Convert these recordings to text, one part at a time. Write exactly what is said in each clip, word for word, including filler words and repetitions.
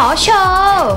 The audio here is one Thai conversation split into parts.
โชว์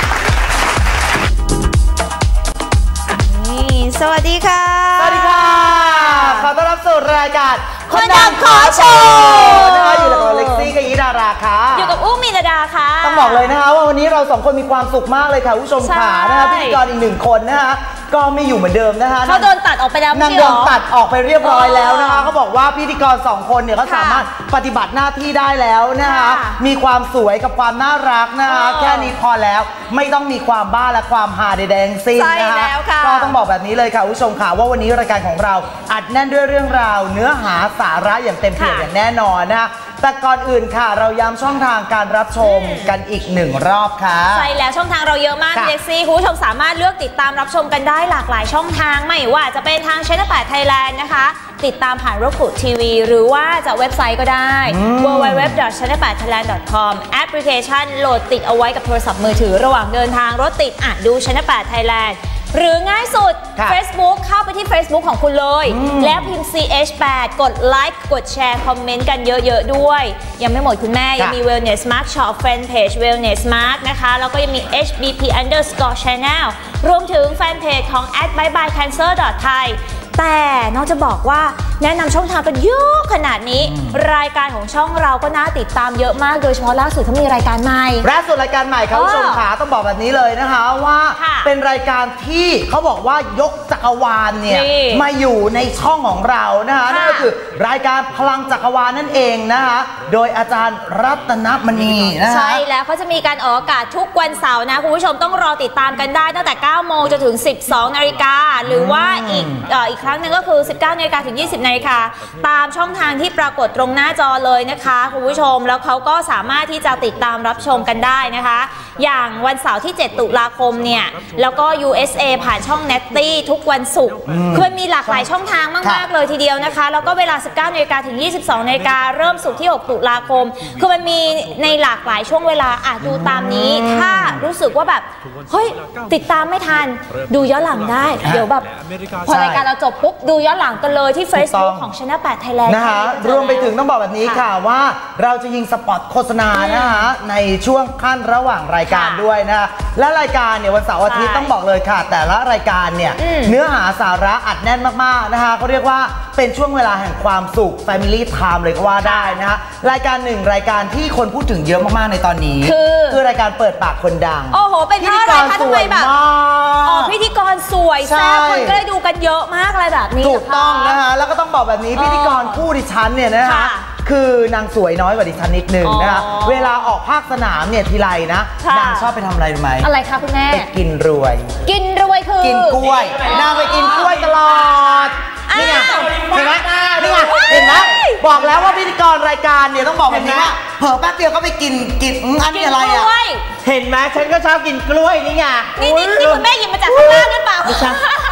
นี่สวัสดีค่ะสวัสดีค่ะขอต้อนรับสู่รายการคนดังขอโชว์นะคะอยู่กับเล็กซี่กับยิดาราค่ะอยู่กับอุ้มมีนาดาค่ะต้องบอกเลยนะคะว่าวันนี้เราสองคนมีความสุขมากเลยค่ะผู้ชมขานะคะพิธีกรอีกหนึ่งคนนะคะก็ไม่อยู่เหมือนเดิมนะคะเขาโดนตัดออกไปแล้วนางโดนตัดออกไปเรียบร้อยแล้วนะคะเขาบอกว่าพิธีกรสองคนเนี่ยเขาสามารถปฏิบัติหน้าที่ได้แล้วนะคะมีความสวยกับความน่ารักนะคะแค่นี้พอแล้วไม่ต้องมีความบ้าและความฮาใดๆทั้งสิ้นนะคะก็ต้องบอกแบบนี้เลยค่ะผู้ชมค่ะว่าวันนี้รายการของเราอัดแน่นด้วยเรื่องราวเนื้อหาสาระอย่างเต็มเปี่ยมอย่างแน่นอนนะคะแต่ก่อนอื่นค่ะเราย้ำช่องทางการรับชมกันอีกหนึ่งรอบค่ะใช่แล้วช่องทางเราเยอะมากเล็กซี่คุณผู้ชมสามารถเลือกติดตามรับชมกันได้หลากหลายช่องทางไม่ว่าจะเป็นทางช่องแปด Thailand นะคะติดตามผ่านroku ที วี หรือว่าจะเว็บไซต์ก็ได้ ดับเบิลยู ดับเบิลยู ดับเบิลยู ดอท ช่องแปด ไทยแลนด์ ดอท คอม แอปพลิเคชันโหลดติดเอาไว้กับโทรศัพท์มือถือระหว่างเดินทางรถติดอ่ะดูช่องแปด Thailandหรือง่ายสุด Facebook เข้าไปที่ Facebook ของคุณเลยแล้วพิมพ์ ซี เอช แปด กดไลค์กดแชร์คอมเมนต์กันเยอะๆด้วยยังไม่หมดคุณแม่ยังมี Wellness Mark Shop Fan Page Wellness Mark นะคะแล้วก็ยังมี เอช บี พี underscore channel รวมถึงแฟนเพจของ แอท บายบาย แคนเซอร์ ดอท ไทย แต่น้องจะบอกว่าแนะนำช่องทางกันเยอะขนาดนี้รายการของช่องเราก็น่าติดตามเยอะมากโดยเฉพาะล่าสุดเขามีรายการใหม่ล่าสุดรายการใหม่ครับผู้ชมขาต้องบอกแบบนี้เลยนะคะว่าเป็นรายการที่เขาบอกว่ายกจักรวาลเนี่ยมาอยู่ในช่องของเรานะคะนั่นก็คือรายการพลังจักรวาลนั่นเองนะคะโดยอาจารย์รัตนมณีนะคะใช่แล้วเขาจะมีการออกอากาศทุกวันเสาร์นะคุณผู้ชมต้องรอติดตามกันได้ตั้งแต่เก้าโมงจนถึงสิบสองนาฬิกาหรือว่าอีกเอ่ออีกครั้งหนึ่งก็คือสิบเก้านาฬิกาถึงยี่สิบนาฬิกาตามช่องทางที่ปรากฏตรงหน้าจอเลยนะคะคุณผู้ชมแล้วเขาก็สามารถที่จะติดตามรับชมกันได้นะคะอย่างวันเสาร์ที่เจ็ดตุลาคมเนี่ยแล้วก็ ยู เอส เอ ผ่านช่อง เน็ตตี้ ทุกวันศุกร์คือมีหลากหลายช่องทางมากๆเลยทีเดียวนะคะแล้วก็เวลา สิบเก้านาฬิกาถึงยี่สิบสองนาฬิกาเริ่มศุกร์ที่หกตุลาคมคือมันมีในหลากหลายช่วงเวลาอ่ะดูตามนี้ถ้ารู้สึกว่าแบบเฮ้ยติดตามไม่ทันดูย้อนหลังได้เดี๋ยวแบบพอรายการเราจบปุ๊บดูย้อนหลังกันเลยที่ Facebook ของ ช่องแปด Thailand นะคะรวมไปถึงต้องบอกแบบนี้ค่ะว่าเราจะยิงสปอตโฆษณานะคะในช่วงขั้นระหว่างรายการด้วยนะและรายการเนี่ยวันเสาร์อาทิตย์ต้องบอกเลยค่ะแต่ละรายการเนี่ยเนื้อหาสาระอัดแน่นมากๆนะคะเขาเรียกว่าเป็นช่วงเวลาแห่งความสุข Family Time เลยก็ว่าได้นะคะรายการหนึ่งรายการที่คนพูดถึงเยอะมากๆในตอนนี้คือรายการเปิดปากคนดังโอ้โหเป็นพิธีกรสวยมากอ๋อพิธีกรสวยแซ่บคนก็เลยดูกันเยอะมากอะไรแบบนี้ถูกต้องนะคะแล้วก็ต้องบอกแบบนี้พิธีกรคู่ดิฉันเนี่ยนะคะคือนางสวยน้อยกว่าดิฉันนิดนึงนะคะเวลาออกภาคสนามเนี่ยทีไรนะนางชอบไปทำอะไรรู้ไหมอะไรคะคุณแม่ไปกินรวยกินรวยคือกินกล้วยนางไปกินกล้วยตลอดนี่ไงเห็นไหมนี่ไงเห็นไหมบอกแล้วว่าพิธีกรรายการเนี่ยต้องบอกแบบนี้ว่าเผลอแป๊บเดียวก็ไปกินกินอันนี้อะไรอ่ะเห็นไหมฉันก็ชอบกินกล้วยนี่ไงนี่นี่นี่คุณแม่หยิบมาจากข้างล่างหรือเปล่าไม่ใช่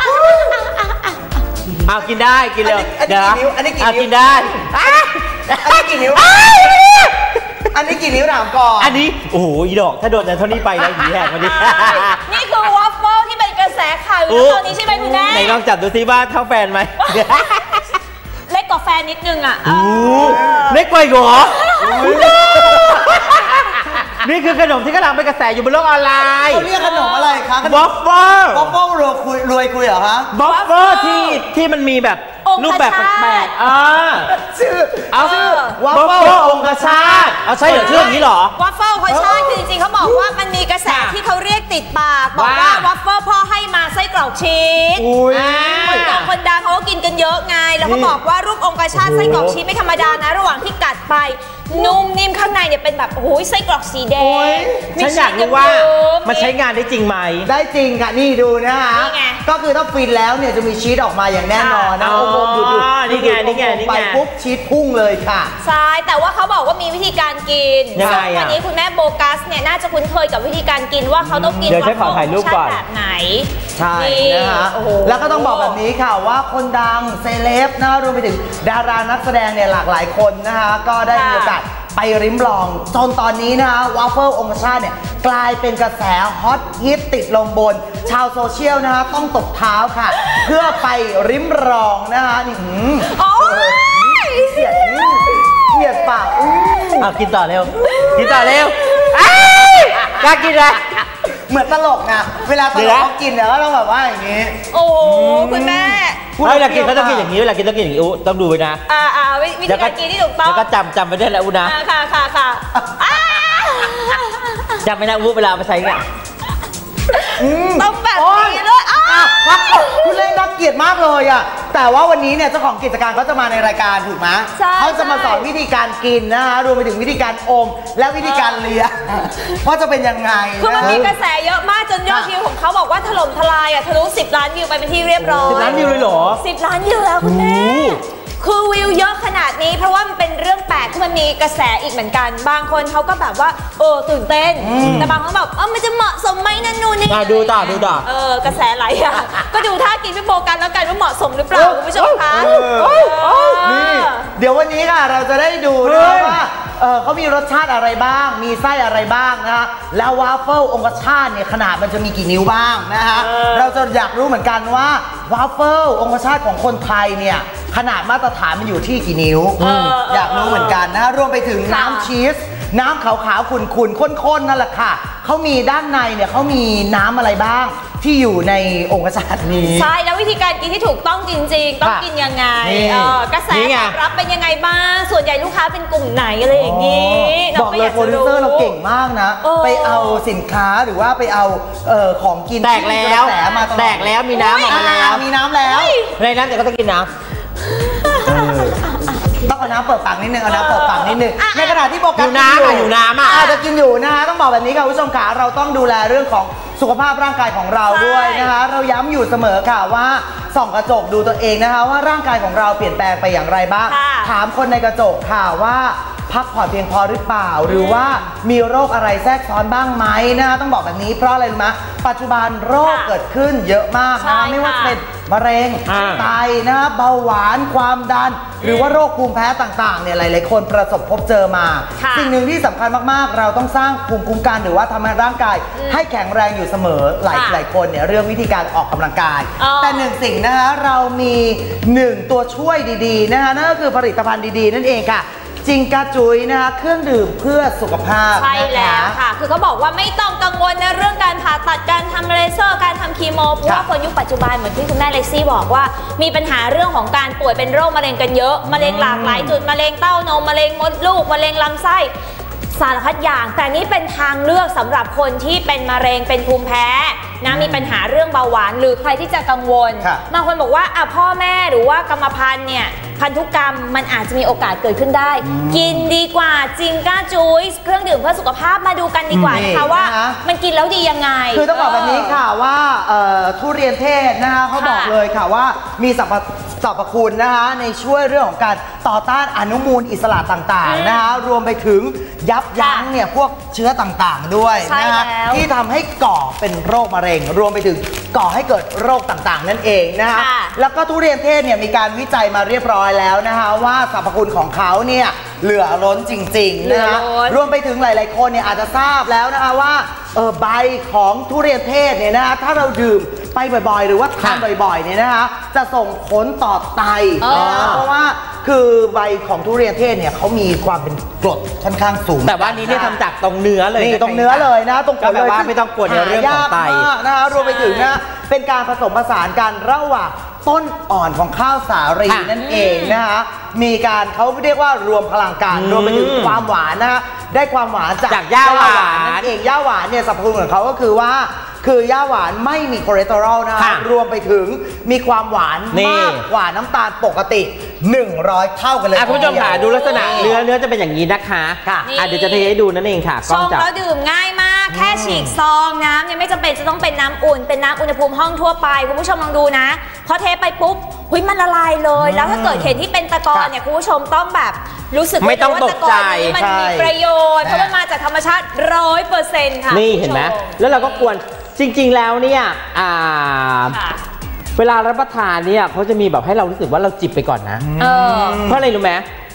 เอากินได้กินเลยเดี๋ยวอันนี้กี่นิ้วกินได้อันนี้กี่นิ้วอันนี้กี่นิ้วถามก่อนอันนี้โอ้โหอีดอกถ้าโดนเท่านี้ไปแล้วหีแหกมาดินี่คือวอฟเฟิลที่เป็นกระแสข่าวอยู่ตอนนี้ใช่ไหมคุณแม่ไหนลองจับดูซิว่าเท่าแฟนไหมเล็กกว่าแฟนนิดนึงอ่ะเล็กกว่าอีกเหรอนี่คือขนมที่กำลังเป็นกระแสอยู่บนโลกออนไลน์เขาเรียกขนมอะไรคะบอฟเฟอร์บอฟเฟอร์รวยคุยรวยคุยเหรอคะบอฟเฟอร์ที่ที่มันมีแบบรูปแบบแปลกๆอ่าชื่อเอาชื่อวอฟเฟิลองคชาติเอาใช่เหรอชื่ออย่างนี้เหรอวอฟเฟิลเขาใช่คือจริงๆเขาบอกว่ามันมีกระแสที่เขาเรียกติดปากบอกว่าวอฟเฟิลพ่อให้มาไส้กรอกชีสคนดังคนดังเขาก็กินกันเยอะไงแล้วเขาบอกว่ารูปองคชาติไส้กรอกชีสไม่ธรรมดานะระหว่างที่กัดไปนุ่มนิ่มข้างในเนี่ยเป็นแบบโอ้ยไส้กรอกสีแดงฉันอยากรู้ว่ามันใช้งานได้จริงไหมได้จริงค่ะนี่ดูนะฮะก็คือถ้าฟินแล้วเนี่ยจะมีชีสออกมาอย่างแน่นอนนะโอ้โหดูดูนี่ไงนี่ไงนี่ไงไปปุ๊บชีสพุ่งเลยค่ะใช่แต่ว่าเขาบอกว่ามีวิธีการกินยังไงอ่ะวันนี้คุณแม่โบกัสเนี่ยน่าจะคุ้นเคยกับวิธีการกินว่าเขาต้องกินวัฟเฟิลชาติแบบไหนใช่นะคะแล้วก็ต้องบอกแบบนี้ค่ะว่าคนดังเซเลบนะรวมไปถึงดารานักแสดงเนี่ยหลากหลายคนนะคะก็ได้มีโอกาสไปริมลองจนตอนนี้นะคะวอฟเฟิลองคชาติเนี่ยกลายเป็นกระแสฮอตฮิตติดลมบนชาวโซเชียลนะคะต้องตบเท้าค่ะเพื่อไปริมลองนะคะนี่เสียดเสียดปากเอากินต่อเร็วกินต่อเร็วอยากกินอะไรเหมือนตลกนะเวลาตลกเขากินเนี่ยก็ต้องแบบว่าอย่างนี้โอ้คุณแม่เวลากินเขาต้องกินอย่างนี้เวลากินต้องกินอย่างนี้อู้ต้องดูไปนะอ่าอ่าวิธีการกินที่ถูกต้องแล้วก็จำจำไปได้แล้วอู้นะค่ะค่ะค่ะจำไม่ได้อู้เวลาไปใช้เนี่ยต้องแบบนี้เลยพักคุณเล่นน่าเกลียดมากเลยอ่ะแต่ว่าวันนี้เนี่ยเจ้าของกิจการเขาจะมาในรายการถูกไหมเขาจะมาสอนวิธีการกินนะคะรวมไปถึงวิธีการอมและวิธีการเลียว่าจะเป็นยังไงคือมันมีกระแสเยอะมากจนยอดวิวของเขาบอกว่าถล่มทลายอ่ะทะลุสิบล้านวิวไปเป็นที่เรียบร้อยสิบล้านวิวเลยเหรอสิบล้านวิวแล้วคุณแม่คือวิวเยอะขนาดนี้เพราะว่ามันเป็นเรื่องแปลกที่มันมีกระแสอีกเหมือนกันบางคนเขาก็แบบว่าเออตื่นเต้นแต่บางคนแบบเออมันจะเหมาะสมไหมนั่นนู่นนี่ดูต่อดูต่อเออกระแสไหลอ่ะก็ดูท่ากินพี่โบกันแล้วกันว่าเหมาะสมหรือเปล่าคุณผู้ชมคะนี่เดี๋ยววันนี้ค่ะเราจะได้ดูนะว่าเออเขามีรสชาติอะไรบ้างมีไส้อะไรบ้างนะแล้ววาฟเฟิลองค์ชาติเนี่ยขนาดมันจะมีกี่นิ้วบ้างนะฮะเราจะอยากรู้เหมือนกันว่าวาฟเฟิลองค์ชาติของคนไทยเนี่ยขนาดมาตรฐานมันอยู่ที่กี่นิ้วอยากรู้เหมือนกันนะรวมไปถึงน้ำชีสน้ำขาวๆขุ่นๆข้นๆนั่นแหละค่ะเขามีด้านในเนี่ยเขามีน้ำอะไรบ้างที่อยู่ในองค์ชาตินี้ใช่แล้ววิธีการกินที่ถูกต้องจริงๆต้องกินยังไงกระแสตอบรับเป็นยังไงบ้างส่วนใหญ่ลูกค้าเป็นกลุ่มไหนอะไรอย่างนี้บอกเลยโปรดิวเซอร์เราเก่งมากนะไปเอาสินค้าหรือว่าไปเอาของกินแตกแล้วแตกแล้วมีน้ำออกมาแล้วมีน้ำแล้วในนั้นเดี๋ยวก็ต้องกินน้ำต้องเอาน้ำเปิดปากนิดนึงเอาน้ำเปิดปากนิดนึงในขณะที่โบกัสอยู่น้ำอยู่น้ำอ่ะจะกินอยู่นะคะต้องบอกแบบนี้ค่ะผู้ชมขาเราต้องดูแลเรื่องของสุขภาพร่างกายของเราด้วยนะคะเราย้ำอยู่เสมอค่ะว่าส่องกระจกดูตัวเองนะคะว่าร่างกายของเราเปลี่ยนแปลงไปอย่างไรบ้างถามคนในกระจกค่ะว่าพักผ่อนเพียงพอหรือเปล่าหรือว่ามีโรคอะไรแทรกซ้อนบ้างไหมนะคะต้องบอกแบบนี้เพราะอะไรรู้ไหมปัจจุบันโรคเกิดขึ้นเยอะมากนะคะไม่ว่าจะเป็นมะเร็งไตนะเบาหวานความดันหรือว่าโรคภูมิแพ้ต่างๆเนี่ยหลายๆคนประสบพบเจอมาสิ่งหนึ่งที่สำคัญมากๆเราต้องสร้างภูมิคุ้มกันหรือว่าทำให้ร่างกายให้แข็งแรงอยู่เสมอหลายหลายคนเนี่ยเรื่องวิธีการออกกำลังกายแต่หนึ่งสิ่งนะคะเรามีหนึ่งตัวช่วยดีๆนะคะนั่นก็คือผลิตภัณฑ์ดีๆนั่นเองค่ะจิงกาจุยนะคะเครื่องดื่มเพื่อสุขภาพใช่แล้วค่ะคือเขาบอกว่าไม่ต้องกังวลในเรื่องการผ่าตัดการทำเลเซอร์การทำคีโมเพราะว่าคนยุคปัจจุบันเหมือนที่คุณแม่เล็กซี่บอกว่ามีปัญหาเรื่องของการป่วยเป็นโรคมะเร็งกันเยอะมะเร็งหลากหลายจุดมะเร็งเต้านมมะเร็งมดลูกมะเร็งลำไส้สารพัดอย่างแต่นี่เป็นทางเลือกสำหรับคนที่เป็นมะเร็งเป็นภูมิแพ้นะมีปัญหาเรื่องเบาหวานหรือใครที่จะกังวลบางคนบอกว่าอ่ะพ่อแม่หรือว่ากรรมพันธุ์เนี่ยพันธุกรรมมันอาจจะมีโอกาสเกิดขึ้นได้กินดีกว่าจิงก้าจุยเครื่องดื่มเพื่อสุขภาพมาดูกันดีกว่านะคะว่ามันกินแล้วดียังไงคือต้องบอกแบบนี้ค่ะว่าทุเรียนเทศนะคะเขาบอกเลยค่ะว่ามีสรรพสรรพคุณนะคะในช่วยเรื่องของการต่อต้านอนุมูลอิสระต่างๆนะคะรวมไปถึงยับยั้งเนี่ยพวกเชื้อต่างๆด้วยนะคะที่ทำให้ก่อเป็นโรคมะเร็งรวมไปถึงก่อให้เกิดโรคต่างๆนั่นเองนะคะแล้วก็ทุเรียนเทศเนี่ยมีการวิจัยมาเรียบร้อยแล้วนะคะว่าสรรพคุณของเขาเนี่ยเหลือล้นจริงๆนะคะรวมไปถึงหลายๆคนเนี่ยอาจจะทราบแล้วนะคะว่าเออใบของทุเรียนเทศเนี่ยนะคะถ้าเราดื่มไปบ่อยๆหรือว่าทานบ่อยๆเนี่ยนะคะจะส่งผลต่อไตเพราะว่าคือใบของทุเรียนเทศเนี่ยเขามีความเป็นกรดค่อนข้างสูงแต่ว่านี้เนี่ยทำจากตรงเนื้อเลยนี่ตรงเนื้อเลยนะตรงผลเลยไม่ต้องกลัวในเรื่องของไตนะคะรวมไปถึงนะเป็นการผสมผสานกันระหว่างต้นอ่อนของข้าวสาลีนั่นเองนะคะมีการเขาเรียกว่ารวมพลังกันรวมไปถึงความหวานนะได้ความหวานจากย่าหวานนั่นเองย่าหวานเนี่ยสรรพคุณของเขาก็คือว่าคือย่าหวานไม่มีคอเลสเตอรอลนะคะรวมไปถึงมีความหวานมากกว่าน้ำตาลปกติหนึ่งร้อยเท่ากันเลยคุณผู้ชมค่ะดูลักษณะเนื้อเนื้อจะเป็นอย่างนี้นะคะค่ะเดี๋ยวจะเทให้ดูนั่นเองค่ะชงแล้วดื่มง่ายมากแค่ฉีกซองน้ำยังไม่จำเป็นจะต้องเป็นน้ำอุ่นเป็นน้ำอุณหภูมิห้องทั่วไปคุณผู้ชมลองดูนะพอเทไปปุ๊บหุยมันละลายเลยแล้วถ้าเกิดเห็นที่เป็นตะกอนเนี่ยคุณผู้ชมต้องแบบรู้สึกไม่ต้องตกใจมันมีประโยชน์เพราะมันมาจากธรรมชาติร้อยเปอร์เซ็นต์ค่ะนี่เห็นไหมแล้วเราก็ควรจริงๆแล้วเนี่ยเวลารับประทานเนี่ยเขาจะมีแบบให้เรารู้สึกว่าเราจิบไปก่อนนะเพราะอะไรรู้ไหม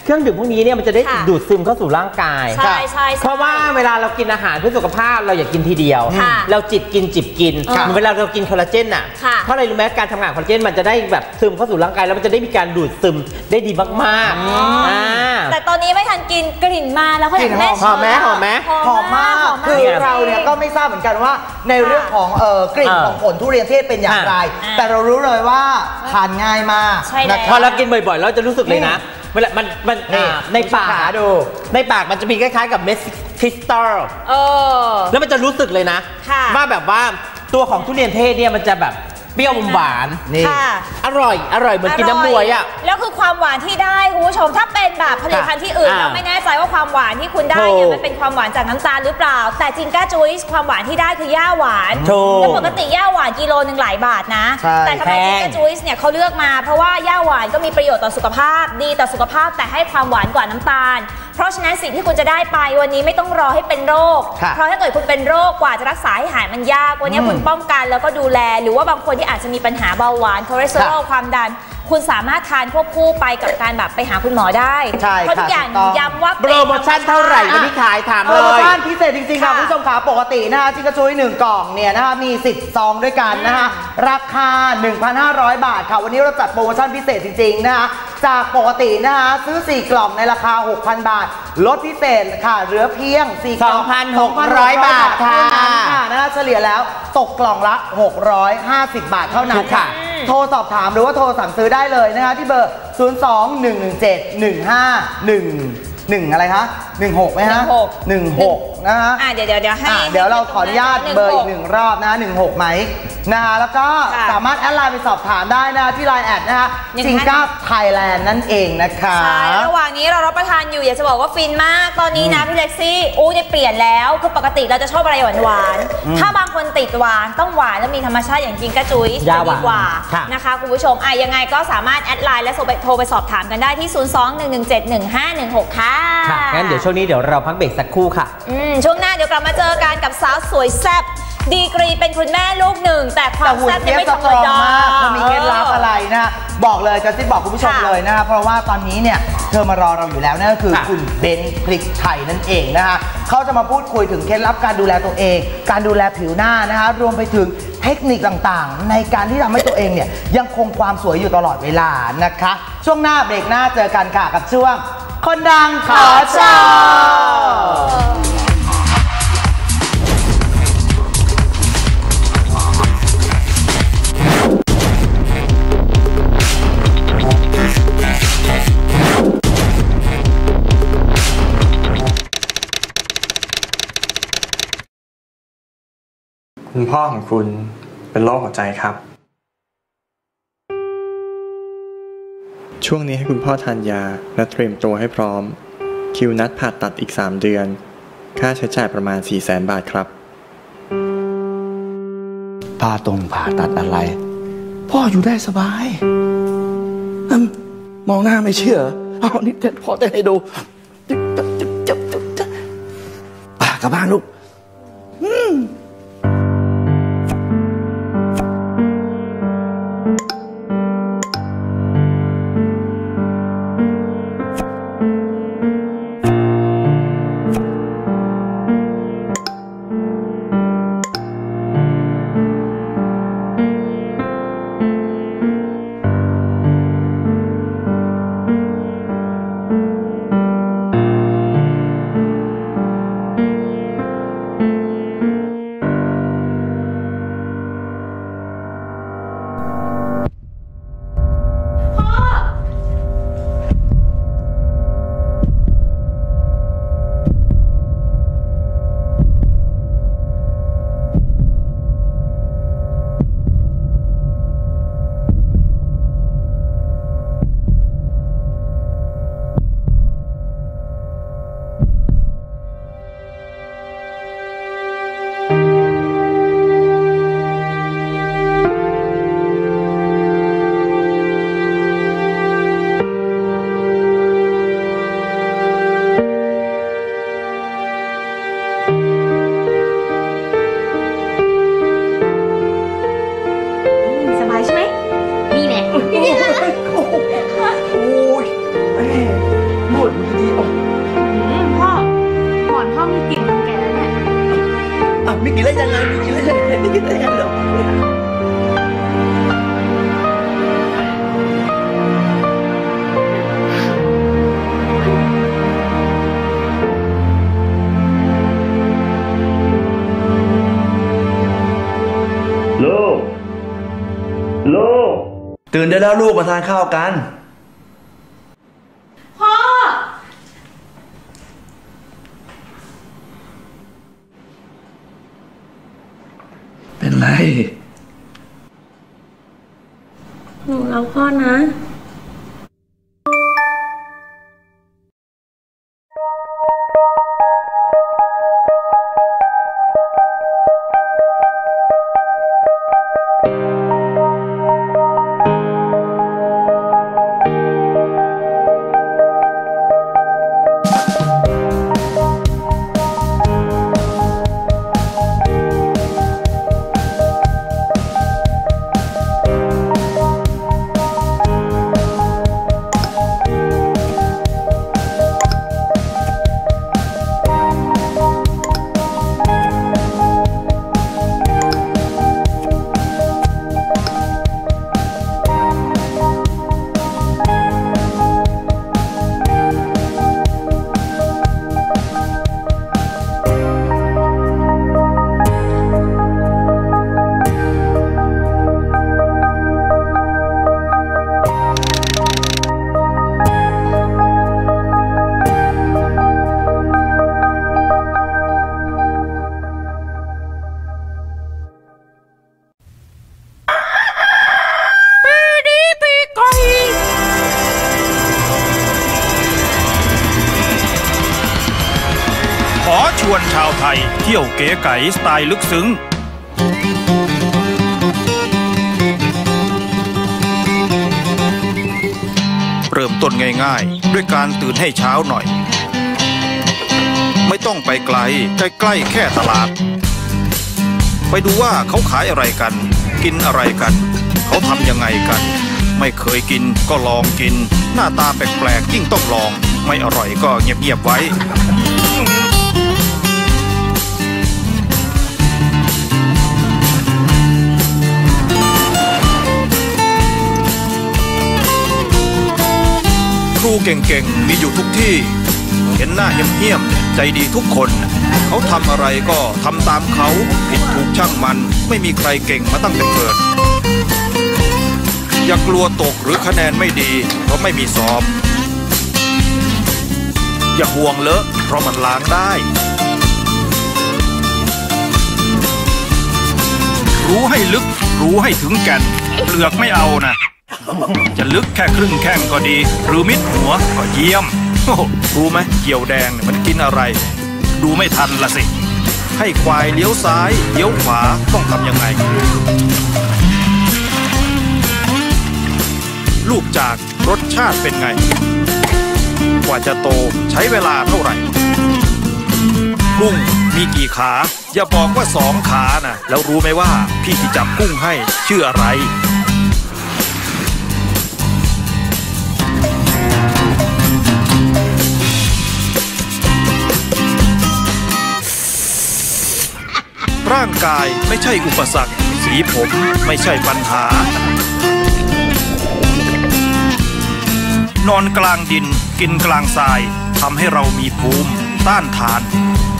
เครื่องดื่มพวกนี้เนี่ยมันจะได้ดูดซึมเข้าสู่ร่างกายใช่ใช่เพราะว่าเวลาเรากินอาหารเพื่อสุขภาพเราอยากกินทีเดียวเราจิบกินจิบกินเวลาเรากินคอลลาเจนอ่ะเพราะอะไรรู้ไหมการทำงานคอลลาเจนมันจะได้แบบซึมเข้าสู่ร่างกายแล้วมันจะได้มีการดูดซึมได้ดีมากๆแต่ตอนนี้ไม่ทันกินกลิ่นมาแล้วเขาอยากได้หอมไหมหอมไหมหอมมากคือเราเนี่ยก็ไม่ทราบเหมือนกันว่าในเรื่องของกลิ่นของผลทุเรียนเทศเป็นอย่างไรแต่เรารู้เลยว่าทานง่ายมากพอเรากินบ่อยๆเราจะรู้สึกเลยนะเวลามันมันในปากดูในปากมันจะมีคล้ายๆกับเม็ดคริสตัลแล้วมันจะรู้สึกเลยนะว่าแบบว่าตัวของทุเรียนเทศเนี่ยมันจะแบบเปรี้ยวหวานนี่อร่อยอร่อยเหมือนกินน้ำบวยอ่ะแล้วคือความหวานที่ได้คุณผู้ชมถ้าเป็นแบบผลิตภัณฑ์ที่อื่นเราไม่แน่ใจว่าความหวานที่คุณได้เนี่ยมันเป็นความหวานจากน้ำตาลหรือเปล่าแต่จิงก้าจุ๊ยความหวานที่ได้คือย่าหวานแล้วปกติย่าหวานกิโลนึงหลายบาทนะแต่ทำไมจิงก้าจุ๊ยเนี่ยเขาเลือกมาเพราะว่าย่าหวานก็มีประโยชน์ต่อสุขภาพดีต่อสุขภาพแต่ให้ความหวานกว่าน้ำตาลเพราะฉะนั้นสิ่งที่คุณจะได้ไปวันนี้ไม่ต้องรอให้เป็นโรคเพราะถ้าเกิดคุณเป็นโรคกว่าจะรักษาให้หายมันยากวันนี้คุณป้องกันแล้วก็ดูแลหรือว่าบางคนที่อาจจะมีปัญหาเบาหวานคอเลสเตอรอลความดันคุณสามารถทานควบคู่ไปกับการแบบไปหาคุณหมอได้เพราะทุกอย่างย้ำว่าโปรโมชั่นเท่าไหร่วันนี้ขายถามเลยโปรโมชั่นพิเศษจริงๆค่ะคุณผู้ชมขาปกตินะคะจิงกะจุ้ยหนึ่งกล่องเนี่ยนะคะมีสิบซองด้วยกันนะคะราคา หนึ่งพันห้าร้อย บาทค่ะวันนี้เราจัดโปรโมชั่นพิเศษจริงๆนะคะจากปกตินะคะซื้อสี่กล่องในราคา หกพัน บาทลดพิเศษค่ะเหลือเพียงสี่กล่องสองพันหกร้อย บาทค่ะนะคะเฉลี่ยแล้วตกกล่องละหกร้อยห้าสิบบาทเท่านั้นค่ะโทรสอบถามหรือว่าโทรสั่งซื้อได้เลยนะคะที่เบอร์ศูนย์ สอง หนึ่ง หนึ่ง เจ็ด หนึ่ง ห้า หนึ่ง หนึ่งอะไรคะหนึ่งหกไหมฮะหนึ่งหกนะฮะเดี๋ยวเดี๋ยวเดี๋ยวให้เดี๋ยวเราขออนุญาตเบอร์อีกหนึ่งรอบนะหนึ่งหกไหมนะคะแล้วก็สามารถแอดไลน์ไปสอบถามได้นะที่ไลน์แอดนะคะจิงก้าไทยแลนด์นั่นเองนะคะใช่ระหว่างนี้เรารับประทานอยู่อยากจะบอกว่าฟินมากตอนนี้นะพี่เล็กซี่อู้เนี่ยเปลี่ยนแล้วคือปกติเราจะชอบอะไรหวานหวานถ้าบางคนติดหวานต้องหวานแล้วมีธรรมชาติอย่างจิงก้าจุ้ยดีกว่านะคะคุณผู้ชมอ่ะยังไงก็สามารถแอดไลน์และโทรไปสอบถามกันได้ที่ ศูนย์ สอง หนึ่ง หนึ่ง เจ็ด หนึ่ง ห้า หนึ่ง หก ค่ะงั้นเดี๋ยวช่วงนี้เดี๋ยวเราพักเบรกสักครู่ค่ะอืมช่วงหน้าเดี๋ยวกลับมาเจอกันกับสาวสวยแซ่บดีกรีเป็นคุณแม่ลูกหนึ่งแต่ความแซ่บไม่ธรรมดาเธอมีเคล็ดลับอะไรนะบอกเลยจะซิบอกคุณผู้ชมเลยนะคะเพราะว่าตอนนี้เนี่ยเธอมารอเราอยู่แล้วนั่นก็คือคุณเบนพริกไทยนั่นเองนะคะเขาจะมาพูดคุยถึงเคล็ดลับการดูแลตัวเองการดูแลผิวหน้านะคะรวมไปถึงเทคนิคต่างๆในการที่ทำให้ตัวเองเนี่ยยังคงความสวยอยู่ตลอดเวลานะคะช่วงหน้าเบรกหน้าเจอกันค่ะกับช่วงคนดังขอโชว์คุณพ่อของคุณเป็นโรคหัวใจครับช่วงนี้ให้คุณพ่อทานยาและเตรียมตัวให้พร้อมคิวนัดผ่าตัดอีกสามเดือนค่าใช้จ่ายประมาณ สี่แสน บาทครับป้าตรงผ่าตัดอะไรพ่ออยู่ได้สบายมองหน้าไม่เชื่อเอานี่เด็ดพ่อเต้นให้ดูป้ากลับบ้านลูกกินได้ยังไงกินได้ยังไงกินได้ยังไงหรอลูกลูกตื่นได้แล้วลูกมาทานข้าวกันพ่อเป็นไรหนูรักพ่อนะชวนชาวไทยเที่ยวเก๋ไก๋สไตล์ลึกซึ้งเริ่มต้นง่ายๆด้วยการตื่นให้เช้าหน่อยไม่ต้องไปไกลใกล้ๆแค่ตลาดไปดูว่าเขาขายอะไรกันกินอะไรกันเขาทำยังไงกันไม่เคยกินก็ลองกินหน้าตาแปลกๆยิ่งต้องลองไม่อร่อยก็เงียบๆไว้ครูเก่งๆมีอยู่ทุกที่เห็นหน้าเหี้ยมๆใจดีทุกคนเขาทำอะไรก็ทำตามเขาผิดถูกช่างมันไม่มีใครเก่งมาตั้งแต่เกิดอย่ากลัวตกหรือคะแนนไม่ดีเพราะไม่มีสอบอย่าห่วงเลอะเพราะมันล้างได้รู้ให้ลึกรู้ให้ถึงแก่นเปลือกไม่เอานะจะลึกแค่ครึ่งแข้งก็ดีหรือมิดหัวก็เยี่ยมรู้ไหมเกี่ยวแดงเนี่ยมันกินอะไรดูไม่ทันละสิให้ควายเลี้ยวซ้ายเลี้ยวขวาต้องทำยังไงลูกจากรสชาติเป็นไงกว่าจะโตใช้เวลาเท่าไหร่กุ้งมีกี่ขาอย่าบอกว่าสองขานะแล้วรู้ไหมว่าพี่ที่จับกุ้งให้ชื่ออะไรร่างกายไม่ใช่อุปสรรคสีผมไม่ใช่ปัญหานอนกลางดินกินกลางทรายทำให้เรามีภูมิต้านทาน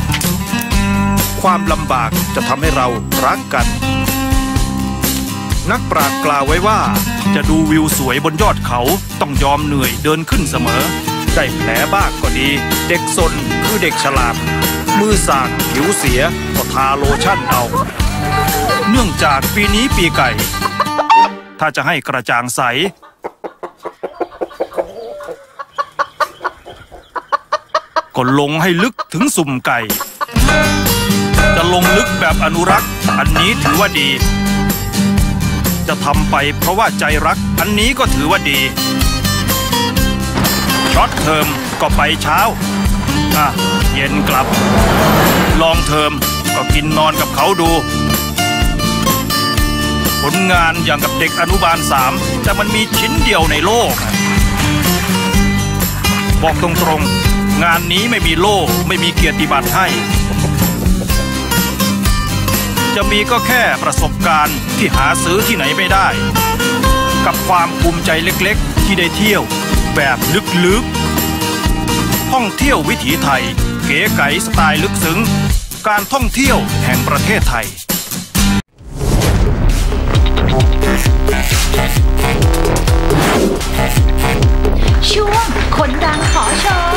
ความลำบากจะทำให้เรารักกันนักปราชญ์กล่าวไว้ว่าจะดูวิวสวยบนยอดเขาต้องยอมเหนื่อยเดินขึ้นเสมอได้แผลบ้างก็ดีเด็กซนคือเด็กฉลาดมือสากผิวเสียก็ทาโลชั่นเอาเนื่องจากปีนี้ปีไก่ถ้าจะให้กระจ่างใสก็ลงให้ลึกถึงสุ่มไก่จะลงลึกแบบอนุรักษ์อันนี้ถือว่าดีจะทำไปเพราะว่าใจรักอันนี้ก็ถือว่าดีช็อตเทอมก็ไปเช้าอ่ะเย็นกลับลองเทอมก็กินนอนกับเขาดูผลงานอย่างกับเด็กอนุบาลสามแต่มันมีชิ้นเดียวในโลกบอกตรงๆงานนี้ไม่มีโล่ไม่มีเกียรติบัตรให้จะมีก็แค่ประสบการณ์ที่หาซื้อที่ไหนไม่ได้กับความภูมิใจเล็กๆที่ได้เที่ยวแบบลึกๆท่องเที่ยววิถีไทยเก๋ไก๋สไตล์ลึกซึ้งการท่องเที่ยวแห่งประเทศไทยช่วงคนดังขอโชว์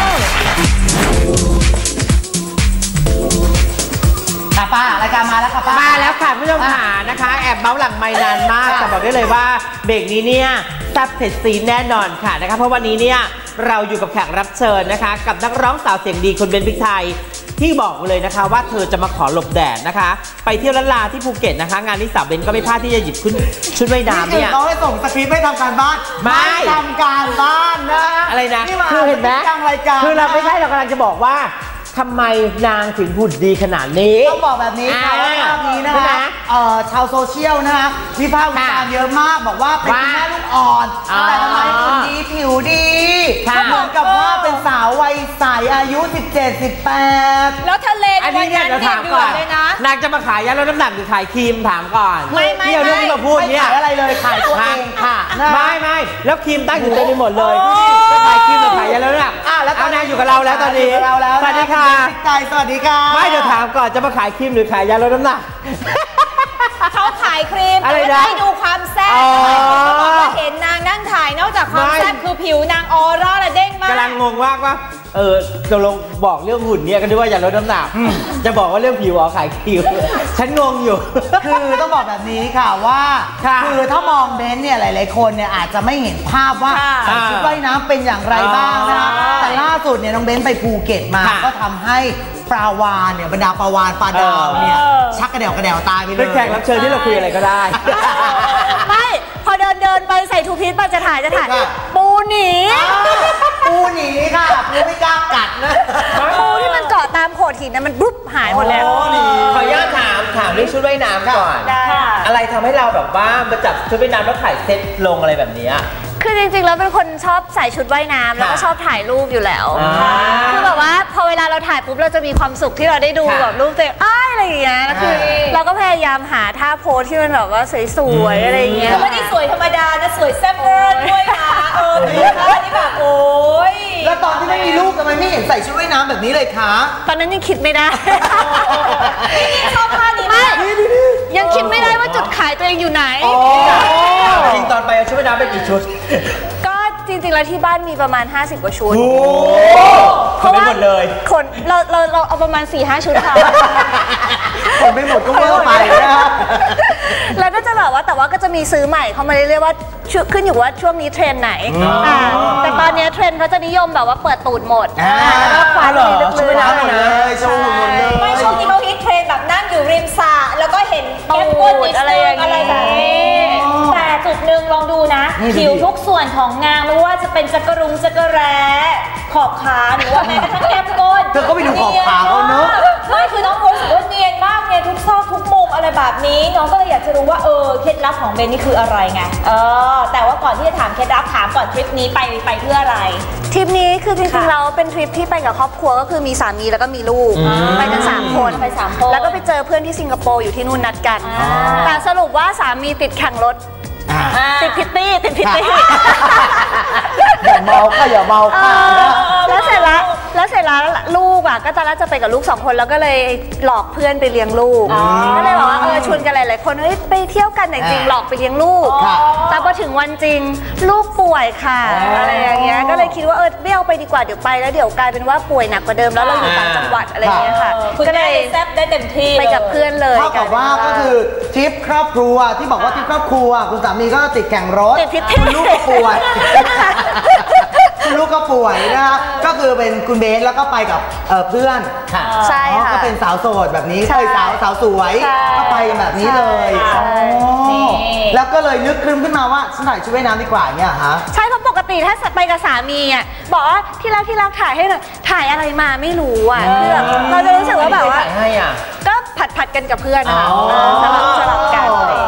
ค่ะป้ารายการมาแล้วค่ะป้ามาแล้วค่ะผู้ชมขานะคะแอบเมาส์หลังไมค์นานมากแต่บอกได้เลยว่าเบรกนี้เนี่ยแซ่บเผ็ดซีนแน่นอนค่ะนะคะเพราะวันนี้เนี่ยเราอยู่กับแขกรับเชิญนะคะกับนักร้องสาวเสียงดีคุณเบนพริกไทยที่บอกเลยนะคะว่าเธอจะมาขอหลบแดดนะคะไปเที่ยวล้านลาที่ภูเก็ตนะคะงานนี้สาวเบนก็ไม่พลาดที่จะหยิบขึ้นชุดว่ายน้ำเนี่ยน้องให้ส่งสคริปต์ไม่ทำการบ้านไม่ทำการบ้านนะอะไรนะคือเห็นไหมคือเราไม่ใช่เรากำลังจะบอกว่าทำไมนางถึงหุ่นดีขนาดนี้ต้องบอกแบบนี้ค่ะว่าภาพนี้นะคะชาวโซเชียลนะคะวิพากษ์วิจารณ์เยอะมากบอกว่าเป็นแม่ลูกอ่อนแต่ทำไมหุ่นดีผิวดีเหมือนกับว่าเป็นสาววัยใสอายุสิบเจ็ด สิบแปดแล้วทะเลอันนี้เนี่ยเราถามก่อนนางจะมาขายยาลดน้ำหนักหรือขายครีมถามก่อนไม่ไม่เรื่องที่เราพูดเนี่ยขายอะไรเลยขายตัวเองค่ะไม่ไม่แล้วครีมตั้งอยู่เต็มไปหมดเลยจะขายครีมหรือขายยาลดน้ำหนักอ่ะแล้วนางอยู่กับเราแล้วตอนนี้สวัสดีค่ะสวัสดีค่ะไม่เดี๋ยวถามก่อนจะมาขายครีมหรือขายยาลดน้ำหนักเขาขายครีมแต่ว่าให้ดูความแซ่บเห็นนางนั่งถ่ายนอกจากความแซ่บคือผิวนางออร่าและเด้งมากกำลังงงมากว่าเออจะลงบอกเรื่องหุ่นเนี่ยก็นึกว่าอย่าลดน้ำหนักจะบอกว่าเรื่องผิวอ๋อขายผิวฉันงงอยู่คือต้องบอกแบบนี้ค่ะว่าคือถ้ามองเบนเนี่ยหลายๆคนเนี่ยอาจจะไม่เห็นภาพว่าใส่ชุดว่ายน้ำเป็นอย่างไรบ้างนะคะแต่ล่าสุดเนี่ยน้องเบนไปภูเก็ตมาก็ทำให้ปลาวานเนี่ยบรรดาปลาวานปลาดาวเนี่ยชักกระเดี่ยวกระเดี่ยวตายไปเลยเป็นแขกรับเชิญที่เราคุยอะไรก็ได้ไม่พอเดินเดินไปใส่ทูพีชมาจะถ่ายจะถ่ายปูหนีปูหนีค่ะปูไม่กล้ากัดนะปูที่มันเกาะตามโขดหินนั้นมันปุ๊บหายหมดแล้วขออนุญาตถามถามเรื่องชุดว่ายน้ำก่อนอะไรทำให้เราแบบว่ามาจับชุดว่ายน้ำแล้วถ่ายเซ็ตลงอะไรแบบนี้คือจริงๆแล้วเป็นคนชอบใส่ชุดว่ายน้ำแล้วก็ชอบถ่ายรูปอยู่แล้วคือแบบว่าพอเวลาเราถ่ายปุ๊บเราจะมีความสุขที่เราได้ดูแบบรูปตัวเองอ้ายอะไรอย่างเงี้ยคือเราก็พยายามหาท่าโพสที่มันแบบว่าสวยๆอะไรอย่างเงี้ยไม่ได้สวยธรรมดานะสวยแซ่บเวอร์ด้วยนะเออท่านี่แบบโอ๊ยแล้วตอนที่ไม่มีลูกทำไมไม่เห็นใส่ชุดว่ายน้ำแบบนี้เลยคะตอนนั้นยังคิดไม่ได้ชอบท่านี้มากยังคิดไม่ได้ว่าจุดขายตัวเองอยู่ไหนจริงตอนไปชุดว่ายน้ำเป็นกี่ชุดก็จริงๆแล้วที่บ้านมีประมาณห้าสิบกว่าชุดคนไม่หมดเลยคนเราเราเราเอาประมาณ สี่ห้า ชุดค่ะคนไม่หมดก็เวอร์ไปนะแล้วก็จะแบบว่าแต่ว่าก็จะมีซื้อใหม่เขามาเรียกว่าขึ้นอยู่ว่าช่วงนี้เทรนไหนแต่ตอนนี้เทรนเขาจะนิยมแบบว่าเปิดตูดหมดแล้วก็คว้าเลยลึกๆหมดเลยโชว์หมดเลยไม่ช่วงนี้เขาฮิตเทรนแบบนั่งอยู่ริมสระแล้วก็เห็นแก้มก้นนิดนึงอะไรแบบนี้แต่จุดหนึ่งลองดูนะผิวทุกส่วนของนางไม่ว่าจะเป็นจักรุงจักรแร้ขอบขาหรือว่าแม้กระทั่งแก้มก้นเธอก็ไปดูขอบขาเขาเนอะไม่คือน้องรู้สึกว่าเนียนมากเนี่ยทุกซอกทุกมุมอะไรแบบนี้น้องก็เลยอยากจะรู้ว่าเออเคล็ดลับของเบนนี่คืออะไรไงเออแต่ว่าก่อนที่จะถามเคล็ดลับถามก่อนทริปนี้ไปไปเพื่ออะไรทริปนี้คือจริงๆแล้วเป็นทริปที่ไปกับครอบครัวก็คือมีสามีแล้วก็มีลูกไปกันสามคนไปสามคนแล้วก็ไปเจอเพื่อนที่สิงคโปร์อยู่ที่นู่นนัดกันแต่สรุปว่าสามีติดแข่งรถติดพิตตี้ติดพิตตี้อย่าเมาค่ะอย่าเมาค่ะแล้วเสร็จแล้วแล้วเสร็จแล้วลูกอ่ะก็ตอนแรกจะไปกับลูกสองคนแล้วก็เลยหลอกเพื่อนไปเลี้ยงลูกก็เลยบอกว่าเออชวนกันหลายๆคนเฮ้ยไปเที่ยวกันแต่จริงหลอกไปเลี้ยงลูกแต่พอถึงวันจริงลูกป่วยค่ะอะไรอย่างเงี้ยก็เลยคิดว่าเออไม่เอาไปดีกว่าเดี๋ยวไปแล้วเดี๋ยวกลายเป็นว่าป่วยหนักกว่าเดิมแล้วเราอยู่ต่างจังหวัดอะไรอย่างเงี้ยค่ะก็เลยแซ่บได้เต็มที่ไปกับเพื่อนเลยเท่ากับว่าก็คือทริปครอบครัวที่บอกว่าทริปครอบครัวคุณสามีก็ติดแข่งรถคุณลูกก็ป่วยคุณลูกก็ป่วยนะคะก็คือเป็นคุณเบสแล้วก็ไปกับเพื่อนใช่ค่ะก็เป็นสาวโสดแบบนี้เคยสาวสาวสวยก็ไปกันแบบนี้เลยแล้วก็เลยนึกครึ้มขึ้นมาว่าฉันถ่ายชุดว่ายน้ำดีกว่าเนี่ยฮะใช่เพราะปกติถ้าไปกับสามีอ่ะบอกว่าที่รักที่รักถ่ายให้หน่อยถ่ายอะไรมาไม่รู้อ่ะคือเราจะรู้สึกว่าแบบว่าก็ผัดผัดกันกับเพื่อนสลับสลับกัน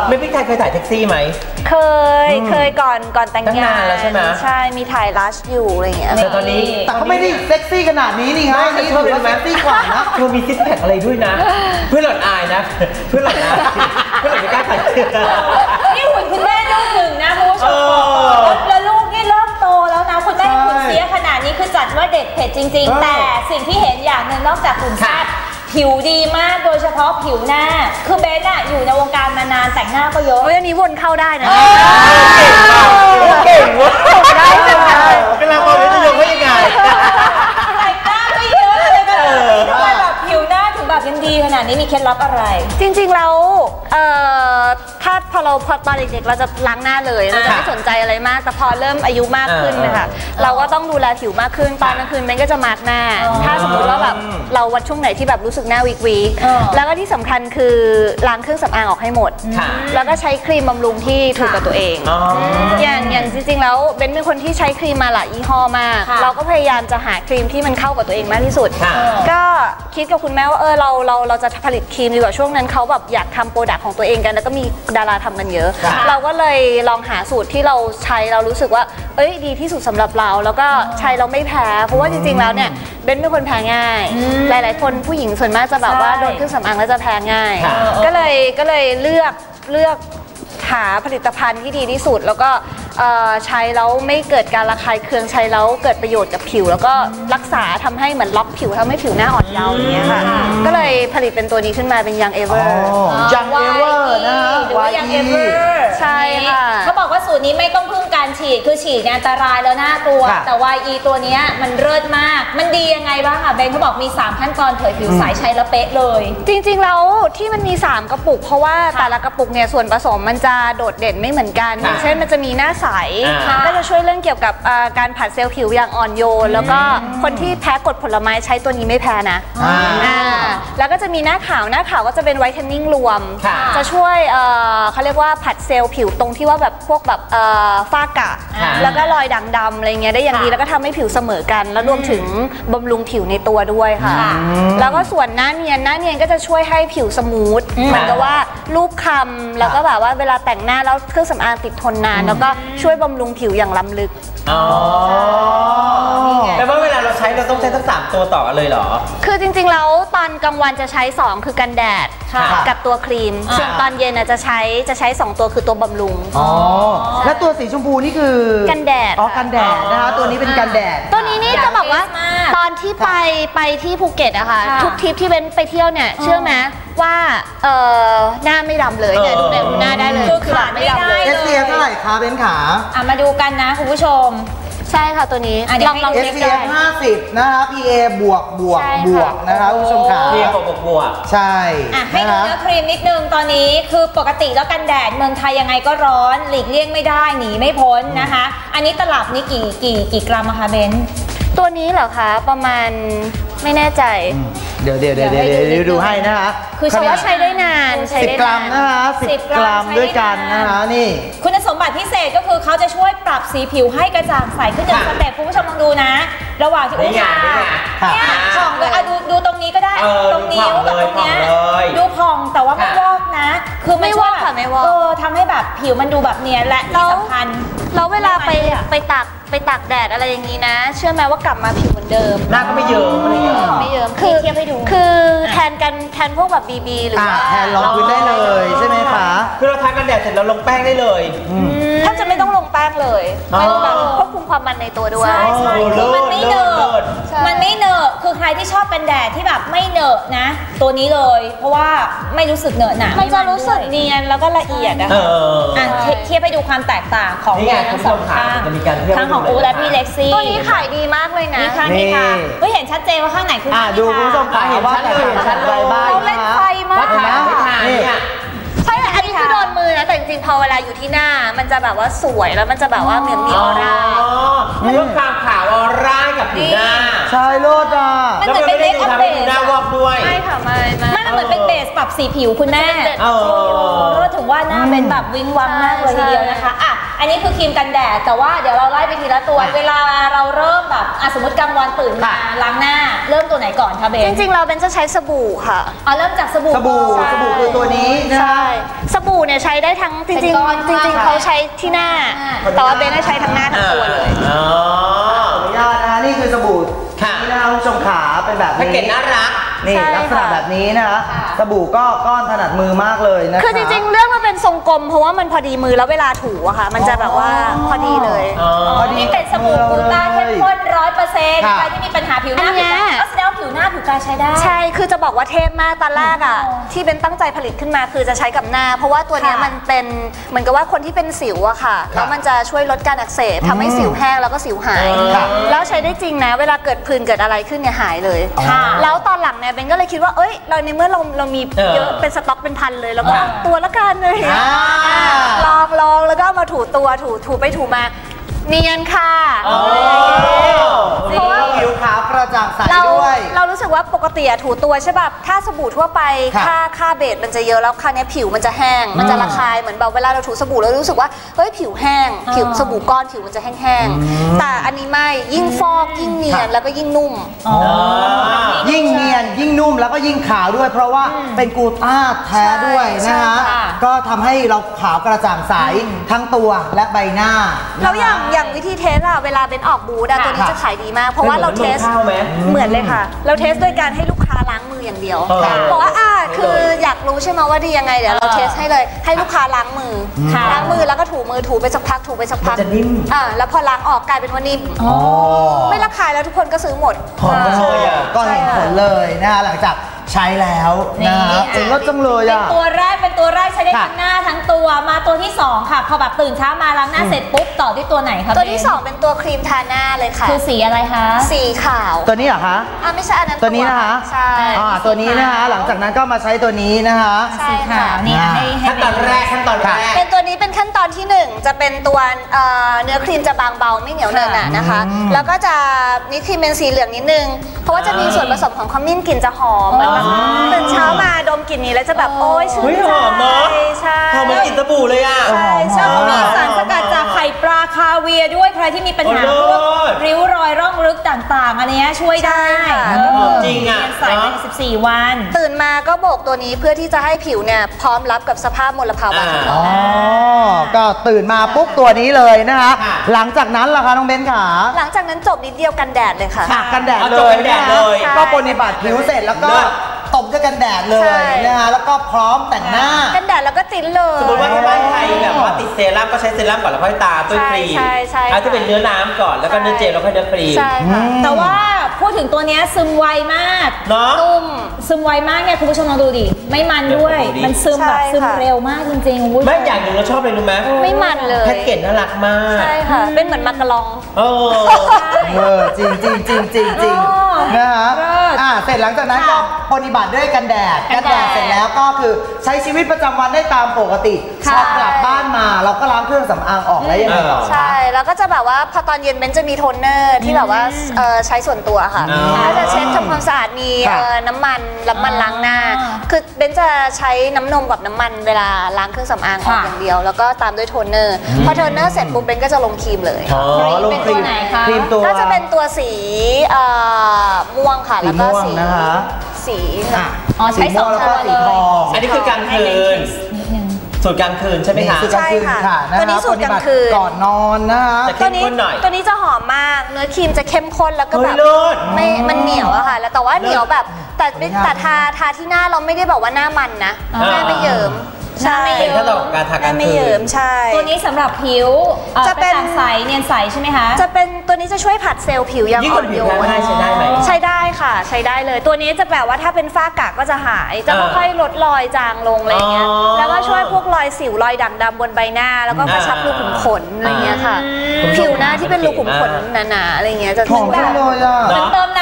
ไม่พี่ชายเคยถ่ายแท็กซี่ไหมเคยเคยก่อนก่อนแต่งงานแล้วใช่ไหมใช่มีถ่ายลัชอยู่อะไรอย่างเงี้ยแต่ตอนนี้แต่เขาไม่ได้เซ็กซี่ขนาดนี้นี่ฮะนี่ถือว่าเซ็กซี่กว่านะเธอมีซิกแพคอะไรด้วยนะเพื่อนหลอดอายนะเพื่อนหลอดอายเพื่อนหลอดไม่กล้าถ่ายนี่หุ่นคุณแม่ลูกหนึ่งนะคุณผู้ชมแล้วลูกนี่เริ่มโตแล้วนะคุณแม่หุ่นเสียขนาดนี้คือจัดว่าเด็กเผ็ดจริงๆแต่สิ่งที่เห็นอย่างหนึ่งนอกจากหุ่นแซ่บผิวดีมากโดยเฉพาะผิวหน้าคือเบนอะอยู่ในวงการมานานแต่งหน้าก็เยอะเฮ้ยอันนี้วนเข้าได้นะเก่งว่ะได้เลยกำลังมองว่าจะยกว่ายังไงแต่งหน้าก็เยอะเลยก็เลยทำไมแบบผิวหน้าถึงแบบยังดีขนาดนี้มีเคล็ดลับอะไรจริงๆแล้วเอ่อถ้าพอเราพอตอนเด็กๆเราจะล้างหน้าเลยเราจะไม่สนใจอะไรมากแต่พอเริ่มอายุมากขึ้นนะคะเราก็ต้องดูแลผิวมากขึ้นตอนกลางคืนมันก็จะมาร์กหน้าถ้าสมมติว่าแบบเราวันช่วงไหนที่แบบรู้สึกหน้าวิกวีแล้วก็ที่สำคัญคือล้างเครื่องสำอางออกให้หมดแล้วก็ใช้ครีมบำรุงที่ถูกกับตัวเองอย่างอย่างจริงๆแล้วเบนเป็นคนที่ใช้ครีมมาหลายยี่ห้อมากเราก็พยายามจะหาครีมที่มันเข้ากับตัวเองมากที่สุดก็คิดกับคุณแม่ว่าเออเราเราเราจะผลิตครีมดีกว่าช่วงนั้นเขาแบบอยากทำโปรดักต์ของตัวเองกันแล้วก็มีดาราทำกันเยอะเราก็เลยลองหาสูตรที่เราใช้เรารู้สึกว่าเอ้ยดีที่สุดสำหรับเราแล้วก็ใช้เราไม่แพ้เพราะว่าจริงๆแล้วเนี่ยเบนเป็นคนแพ้ง่ายหลายๆคนผู้หญิงส่วนมากจะแบบว่าโดนเครื่องสำอางแล้วจะแพ้ง่ายก็เลยก็เลยเลือกเลือกหาผลิตภัณฑ์ที่ดีที่สุดแล้วก็ใช้แล้วไม่เกิดการระคายเคืองใช้แล้วเกิดประโยชน์กับผิวแล้วก็รักษาทำให้เหมือนล็อกผิวทำให้ผิวหน้าอ่อนเยาว์อย่างเงี้ยค่ะก็เลยผลิตเป็นตัวนี้ขึ้นมาเป็นยังเอเวอร์ยังเอเวอร์นะหรือว่ายังเอเวอร์ใช่ค่ะเขาบอกว่าสูตรนี้ไม่ต้องพึ่งการฉีดคือฉีดเนี่ยอันตรายแล้วน่ากลัวแต่วายอีตัวนี้มันเลิศมากมันดียังไงบ้างคะเบนเขาบอกมีสามขั้นตอนเผยผิวใสใช้แล้วเป๊ะเลยจริงๆแล้วที่มันมีสามกระปุกเพราะว่าแต่ละกระปุกเนี่ยส่วนผสมมันจะโดดเด่นไม่เหมือนกันอย่างเช่นมันจะมีหน้าใสก็จะช่วยเรื่องเกี่ยวกับการผัดเซลล์ผิวอย่างอ่อนโยนแล้วก็คนที่แพ้กรดผลไม้ใช้ตัวนี้ไม่แพ้นะแล้วก็จะมีหน้าขาวหน้าขาวก็จะเป็นไวท์เทนนิ่งรวมจะช่วยเขาเรียกว่าผัดเซลล์ผิวตรงที่ว่าแบบพวกแบบฝ้ากระแล้วก็รอยด่างดำอะไรเงี้ยได้อย่างดีแล้วก็ทำให้ผิวเสมอกันแล้วรวมถึงบำรุงผิวในตัวด้วยค่ะแล้วก็ส่วนหน้าเนียนหน้าเนียนก็จะช่วยให้ผิวสมูทเหมือนกับว่ารูปคำแล้วก็แบบว่าเวลาแต่งหน้าแล้วเครื่องสำอางติดทนนานแล้วก็ช่วยบำรุงผิวอย่างล้ำลึกอ๋อแต่ว่าเวลาเราใช้เราต้องใช้ทั้งสามตัวต่อกันเลยเหรอคือจริงๆแล้วตอนกลางวันจะใช้สองคือกันแดดกับตัวครีมส่วนตอนเย็นจะใช้จะใช้สองตัวคือตัวบำรุงอ๋อและตัวสีชมพูนี่คือกันแดดอ๋อกันแดดนะคะตัวนี้เป็นกันแดดตัวนี้นี่จะบอกว่าตอนที่ไปไปที่ภูเก็ตอะค่ะทุกทริปที่เป็นไปเที่ยวเนี่ยเชื่อไหมว่าเออหน้าไม่ดำเลยเนี่ยดูในหน้าได้เลยคือขาดไม่ได้เลยเอส พี เอฟ เท่าไหร่คะเบนขาอ่ะมาดูกันนะคุณผู้ชมใช่ค่ะตัวนี้ลองลองเอส พี เอฟ ห้าสิบนะคะ พี เอ บวกบวกบวกนะคะคุณผู้ชมค่ะพี เอ บวกบวกใช่ให้ดูเนื้อครีมนิดนึงตอนนี้คือปกติแล้วกันแดดเมืองไทยยังไงก็ร้อนหลีกเลี่ยงไม่ได้หนีไม่พ้นนะคะอันนี้ตลับนี้กี่กี่กี่กรัมคะเบนตัวนี้เหรอคะประมาณไม่แน่ใจเดี๋ยวเดี๋ยวเดี๋ยวเดี๋ยวดูให้นะคะคือใช้ว่าใช้ได้นานใช้ได้นานสิบกรัมนะคะสิบกรัมด้วยกันนะคะนี่คุณสมบัติพิเศษก็คือเขาจะช่วยปรับสีผิวให้กระจ่างใสขึ้นอย่างสเต็ปคุณผู้ชมลองดูนะระหว่างที่อุ้งาเนี่ยผ่องเลยอ่ะดูดูตรงนี้ก็ได้ตรงนิ้วกับตรงเนี้ยดูผ่องแต่ว่าไม่วอกนะคือไม่วอกค่ะไม่วอกเออทำให้แบบผิวมันดูแบบเนียนและที่สำคัญแล้วเวลาไปไปตักไปตากแดดอะไรอย่างนี้นะเชื่อไหมว่ากลับมาผิวเหมือนเดิมหน้าก็ไม่เยิ้มไม่เยิ้มไม่เยิ้มคือเทียบให้ดูคือแทนกันแทนพวกแบบบีบีหรือว่าแทนรองพื้นได้เลยใช่ไหมคะคือเราทากันแดดเสร็จเราลงแป้งได้เลยถ้าจะไม่ต้องลงแป้งเลยเป็นแบบควบคุมความมันในตัวด้วยใช่ใช่คือมันไม่เหนอะมันไม่เหนอะคือใครที่ชอบกันแดดที่แบบไม่เหนอะนะตัวนี้เลยเพราะว่าไม่รู้สึกเหนอะหนะมันจะรู้สึกเนียนแล้วก็ละเอียดนะคะอ่ะเทียบให้ดูความแตกต่างของทั้งสองข้างทั้งของอูและพี่เล็กซี่ตัวนี้ขายดีมากเลยนะข้างนี้ค่ะเฮ้ยเห็นชัดเจนว่าข้างไหนคือดูคุณผู้ชมค่ะเห็นว่าแต่ชัดเลยเราเล่นไฟมากเนี่ยใช่อันนี้คือโดนมือนะแต่จริงๆพอเวลาอยู่ที่หน้ามันจะแบบว่าสวยแล้วมันจะแบบว่าเหมือนมีออร่าเรื่องความขาวออร่ากับผิวหน้าใช่โลดอ่ะมันเหมือนเป็นเบสอัพเบสหน้าวอกด้วยใช่ค่ะไม่ไม่มันเหมือนเป็นเบสปรับกับสีผิวคุณแม่รู้ถึงว่าหน้าเป็นแบบวิ้งวังมากเลยทีเดียวนะคะอ่ะอันนี้คือครีมกันแดดแต่ว่าเดี๋ยวเราไล่ไปทีละตัวเวลาเราเริ่มแบบอ่ะสมมติกลางวันตื่นมาล้างหน้าเริ่มตัวไหนก่อนคะเบนจริงๆเราเบนจะใช้สบู่ค่ะอ๋อเริ่มจากสบู่สบู่สบู่คือตัวนี้นะใช่สบู่เนี่ยใช้ได้ทั้งจริงๆจริงๆเขาใช้ที่หน้าแต่ว่าเบนใช้ทั้งหน้าทั้งตัวเลยอ๋อขออนุญาตนะนี่คือสบู่นี่นะคะคุณผู้ชมขาเป็นแบบนี้แพ็กเกจน่ารักนี่ลักษณะแบบนี้นะคะสบู่ก็ก้อนถนัดมือมากเลยนะคะคือจริงๆเรื่องมันเป็นทรงกลมเพราะว่ามันพอดีมือแล้วเวลาถูอะค่ะมันจะแบบว่าพอดีเลยพอดีเป็นสบู่กูต้าเข้มข้นร้อยเปอร์เซ็นต์ใครที่มีปัญหาผิวหน้าก็แสดงว่าผิวหน้าผิวกายใช้ได้ใช่คือจะบอกว่าเทพมากตอนแรกอะที่เป็นตั้งใจผลิตขึ้นมาคือจะใช้กับหน้าเพราะว่าตัวนี้มันเป็นเหมือนกับว่าคนที่เป็นสิวอะค่ะแล้วมันจะช่วยลดการอักเสบทำให้สิวแห้งแล้วก็สิวหายแล้วใช้ได้จริงนะเวลาเกิดผื่นเกิดอะไรขึ้นเนี่ยหายเลยแล้วตอนหลังเนี่ยเบนก็เลยคิดว่าเอ้ยเราในเมื่อเราเรามีเยอะเป็นสต็อกเป็นพันเลยแล้วก็ตัวละกันเลยลองลองแล้วก็มาถูตัวถูถูไปถูมาเนียนค่ะเพราะว่าผิวขาวกระจ่างใสด้วยเรารู้สึกว่าปกติถูตัวใช่ป่ะถ้าสบู่ทั่วไปค่าค่าเบสมันจะเยอะแล้วค่านี้ผิวมันจะแห้งมันจะระคายเหมือนแบบเวลาเราถูสบู่เรารู้สึกว่าเฮ้ยผิวแห้งผิวสบู่ก้อนผิวมันจะแห้งๆแต่อันนี้ไม่ยิ่งฟอกยิ่งเนียนแล้วก็ยิ่งนุ่มยิ่งเนียนยิ่งนุ่มแล้วก็ยิ่งขาวด้วยเพราะว่าเป็นกูต้าแท้ด้วยนะคะก็ทำให้เราขาวกระจ่างใสทั้งตัวและใบหน้าแล้วอย่างอย่างวิธีเทสอะเวลาเป็นออกบูธตัวนี้จะขายดีมากเพราะว่าเราเทสเหมือนเลยค่ะเราเทสโดยการให้ลูกค้าล้างมืออย่างเดียวบอกว่าอ่าคืออยากรู้ใช่ไหมว่าดียังไงเดี๋ยวเราเทสให้เลยให้ลูกค้าล้างมือล้างมือแล้วก็ถูมือถูไปสักพักถูไปสักพักจะนิ่มอ่าแล้วพอล้างออกกลายเป็นว่านิ่มไม่ระคายแล้วทุกคนก็ซื้อหมดก็เห็นผลเลยนะคะหลังจากใช้แล้วนะเป็นรสจังเลยอ่ะเป็นตัวแรกเป็นตัวแรกใช้ได้ทั้งหน้าทั้งตัวมาตัวที่สองค่ะพอแบบตื่นเช้ามาล้างหน้าเสร็จปุ๊บต่อที่ตัวไหนคะตัวที่สองเป็นตัวครีมทาหน้าเลยค่ะคือสีอะไรคะสีขาวตัวนี้เหรอคะอ่าไม่ใช่อันนั้นตัวนี้นะคะใช่อ่าตัวนี้นะคะหลังจากนั้นก็มาใช้ตัวนี้นะคะสีขาวนี่ขั้นตอนแรกขั้นตอนแรกเป็นตัวนี้เป็นขั้นตอนที่หนึ่งจะเป็นตัวเนื้อครีมจะบางเบาไม่เหนียวเนินหนานะคะแล้วก็จะนี่ครีมเป็นสีเหลืองนิดนึงเพราะว่าจะมีส่วนผสมของขมิ้นกลิ่นจะหอมเหมือนแบบตื่นเช้ามาดมกลิ่นนี้แล้วจะแบบโอ้ยชื่นใจใช่หอมเหมือนกลิ่นสบู่เลยอ่ะใช่ใช่มีสารสกัดจากไข่ปลาคาเวียด้วยใครที่มีปัญหาพวกริ้วรอยร่องลึกต่างๆอันนี้ช่วยได้จริงอ่ะใส่ในสิบสี่วันตื่นมาก็โบกตัวนี้เพื่อที่จะให้ผิวเนี่ยพร้อมรับกับสภาพมลภาวะอ๋อก็ตื่นมาปุ๊บตัวนี้เลยนะคะหลังจากนั้นล่ะคะน้องเบนขาหลังจากนั้นจบนิดเดียวกันแดดเลยค่ะกันแดดเลยก็ปฏิบัติผิวเสร็จแล้วก็ตบด้วยกันแดดเลยนะคะแล้วก็พร้อมแต่งหน้ากันแดดแล้วก็ติ้นเลยสมมติว่าที่บ้านใครแบบว่าติดเซรั่มก็ใช้เซรั่มก่อนแล้วค่อยตาด้วยครีมเอาที่เป็นเนื้อน้ำก่อนแล้วก็เนื้อเจลแล้วค่อยเนื้อครีมแต่ว่าพูดถึงตัวนี้ซึมไวมากนุ่มซึมไวมากเนี่ยคุณผู้ชมลองดูดิไม่มันด้วยมันซึมแบบซึมเร็วมากจริงๆไม่อย่างหนึ่งเราชอบเลยรู้ไหมไม่มันเลยแพ็กเกจน่ารักมากใช่ค่ะเป็นเหมือนมักกะลองเออจริงจริงจริงจริงจริงนะคะอ่าเสร็จหลังจากนั้นก็ปฏิบัติด้วยกันแดดกันแดดเสร็จแล้วก็คือใช้ชีวิตประจำวันได้ตามปกติพอกลับบ้านมาเราก็ล้างเครื่องสำอางออกได้ยังไงต่อใช่แล้วก็จะแบบว่าพอตอนเย็นเบนจะมีโทนเนอร์ที่แบบว่าใช้ส่วนตัวค่ะก็จะเช็ดทำความสะอาดมีน้ำมันน้ำมันล้างหน้าคือเบนจะใช้น้ำนมกับน้ำมันเวลาล้างเครื่องสำอางออกอย่างเดียวแล้วก็ตามด้วยโทนเนอร์พอโทนเนอร์เสร็จปุ๊บเบนก็จะลงครีมเลยลงครีมครีมตัวก็จะเป็นตัวสีม่วงค่ะแล้วก็สีสีอ๋อใช้สองตัวเลยอันนี้คือกลางคืนสูตรกลางคืนใช่ไหมคะใช่ค่ะตัวนี้สูตรกลางคืนก่อนนอนนะคะตัวนี้ตัวนี้จะหอมมากเนื้อครีมจะเข้มข้นแล้วก็แบบไม่มันเหนียวอะค่ะแล้วแต่ว่าเหนียวแบบแต่แต่ทาทาที่หน้าเราไม่ได้แบบว่าหน้ามันนะหน้าไม่เยิ้มใช่เป็นขั้นตอนการทาการไม่เยิ้มใช่ตัวนี้สำหรับผิวจะเป็นใสเนียนใสใช่ไหมคะจะเป็นตัวนี้จะช่วยผัดเซลล์ผิวยังอ่อนโยนใช้ได้ไหมใช้ได้ค่ะใช้ได้เลยตัวนี้จะแปลว่าถ้าเป็นฝ้ากระก็จะหายจะค่อยๆลดรอยจางลงอะไรเงี้ยแล้วก็ช่วยพวกรอยสิวรอยด่างดำบนใบหน้าแล้วก็กระชับรูขุมขนอะไรเงี้ยค่ะผิวหน้าที่เป็นรูขุมขนหนาๆอะไรเงี้ยจะหอมจังเลยอ่ะมันเติมน้ำให้ผิว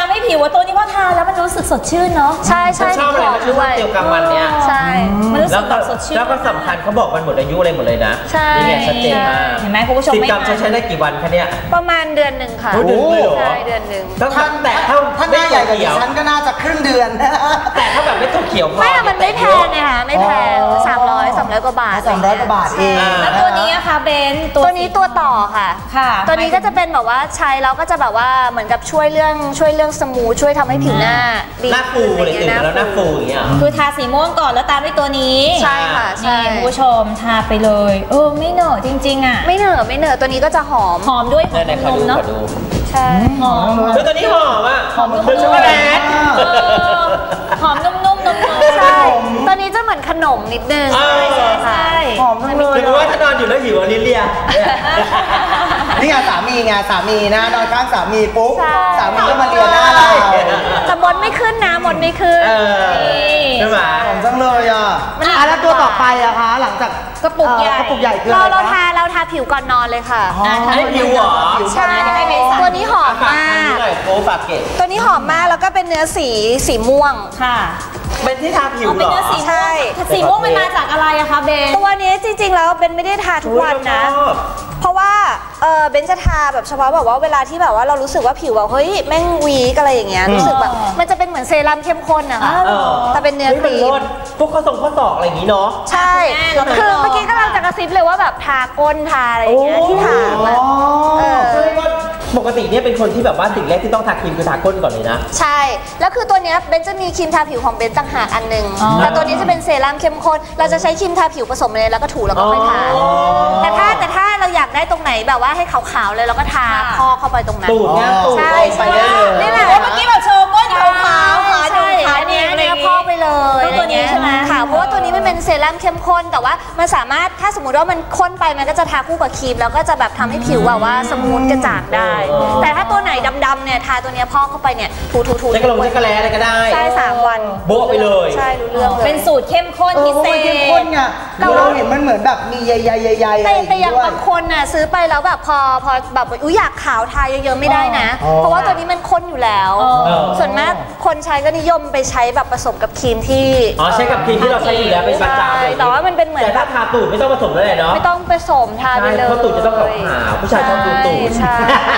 ว่าตัวนี้พอทานแล้วมันรู้สึกสดชื่นเนาะใช่ใช่ชอบอะไรมันชื่อว่าเจียวกลางวันเนี่ยใช่มันรู้สึกแบบสดชื่นแล้วก็สำคัญเขาบอกมันหมดอายุอะไรหมดเลยนะนี่ไงชัดเจนมากเห็นไหมคุณผู้ชมสิบกรัมใช้ได้กี่วันคะเนี่ยประมาณเดือนหนึ่งค่ะใช่เดือนหนึ่งท่านแต่ถ้าท่านหน้าใหญ่กว่าดิฉันก็น่าจะครึ่งเดือนแต่ถ้าแบบไม่ต้องเขียวไม่มันไม่แพงนะคะไม่แพงสามร้อยสามร้อยกว่าบาทสามร้อยกว่าบาทเองแล้วตัวนี้อะคะเบนตัวนี้ตัวต่อค่ะค่ะตัวนี้ก็จะเป็นแบบว่าใช้แล้วก็จะแบบว่าเหมือนกับช่วยเรื่องช่วยเรื่องสมูทช่วยทำให้ผิวหน้าดีหน้าฟูเลยตื่นแล้วหน้าฟูอย่างเงี้ยคือทาสีม่วงก่อนแล้วตามด้วยตัวนี้ใช่ค่ะใช่คุณผู้ชมทาไปเลยเออไม่เหนอะจริงๆอ่ะไม่เหนอะไม่เหนอะตัวนี้ก็จะหอมหอมด้วยหอมนมเนาะใช่หอมคือตัวนี้หอมอ่ะหอมนุ่มๆช็อกโกแลตหอมนุ่มๆนมๆใช่ตัวนี้จะเหมือนขนมนิดนึงใช่ใช่หอมจังเลยคือว่าถ้านอนอยู่แล้วหิวอันนี้เลียนี่ไงสามีไงสามีนะนอนข้างสามีปุ๊บสามีก็มาเลียหน้าเราแต่มดไม่ขึ้นนะมดไม่ขึ้นใช่ไหมหอมจังเลยอ่ะแล้วตัวต่อไปอะคะหลังจากกระปุกใหญ่กระปุกใหญ่คืออะไรเราทาเราทาผิวก่อนนอนเลยค่ะให้ผิวหรอใช่ตัวนี้หอมมากตัวนี้หอมมากแล้วก็เป็นเนื้อสีสีม่วงค่ะเป็นที่ทาผิวเหรอใช่สีม่วงมันมาจากอะไรอะคะเบนตัวนี้จริงๆแล้วเบนไม่ได้ทาทุกวันนะเพราะว่าเออเบนจะทาแบบเฉพาะแบบว่าเวลาที่แบบว่าเรารู้สึกว่าผิวแบบเฮ้ยแม่งวีกอะไรอย่างเงี้ยรู้สึกแบบมันจะเป็นเหมือนเซรั่มเข้มข้นนะคะแต่เป็นเนื้อครีมพวกข้อส่งข้อศอกอะไรอย่างงี้เนาะใช่คือเมื่อกี้กำลังจะกระซิบเลยว่าแบบทาก้นทาอะไรอย่างเงี้ยที่ถามอะปกติเนี่ยเป็นคนที่แบบว่าสิ่งแรกที่ต้องทาครีมคือทาก้นก่อนเลยนะใช่แล้วคือตัวเนี้ยเบนจะมีครีมทาผิวของเบนต่างหากอันนึงแต่ตัวนี้จะเป็นเซรั่มเข้มข้นเราจะใช้ครีมทาผิวผสมเลยแล้วก็ถูแล้วก็ค่อยทาแต่ถ้าแต่ถ้าเราอยากได้ตรงไหนแบบว่าให้ขาวๆเลยเราก็ทาพอกเข้าไปตรงนั้นตูดเนี่ยตูดใช่ใช่นี่แหละเมื่อกี้แบบโชว์ก้นขาวๆขาใช่อันนี้อันนี้พอกไปเลยตัวนี้ใช่ไหมค่ะเพราะว่าตัวนี้มันเป็นเซรั่มเข้มข้นแต่ว่ามันสามารถถ้าสมมติว่ามันข้นไปมันก็จะทาคู่กับครีมแล้วก็จะแบบทำให้ผิวแบบว่าสมูทกระจ่างได้แต่ถ้าตัวไหนดำๆเนี่ยทาตัวนี้พอกเข้าไปเนี่ยถูถูถูใช้กระลงใช้กระแลอะไรก็ได้ใช่สามวันโบ๊ะไปเลยใช่รู้เรื่องเลยเป็นสูตรเข้มข้นพิเศษเข้มข้นไงเราเห็นมันเหมือนแบบมีใยๆๆๆแต่แต่อย่างบางคนน่ะซื้อไปแล้วแบบพอพอแบบอุ้ยอยากขาวทาเยอะๆไม่ได้นะเพราะว่าตัวนี้มันข้นอยู่แล้วส่วนมากคนใช้ก็นิยมไปใช้แบบผสมกับครีมที่อ๋อใช้กับครีมที่เราใช้อยู่แล้วเป็นประจำเลยแต่ว่ามันเป็นเหมือนแต่ถ้าทาตูดไม่ต้องผสมแล้วเลยเนาะไม่ต้องผสมทาไปเลยเพราะตูดจะต้องขาวผู้ชายชอบดูตูดใช่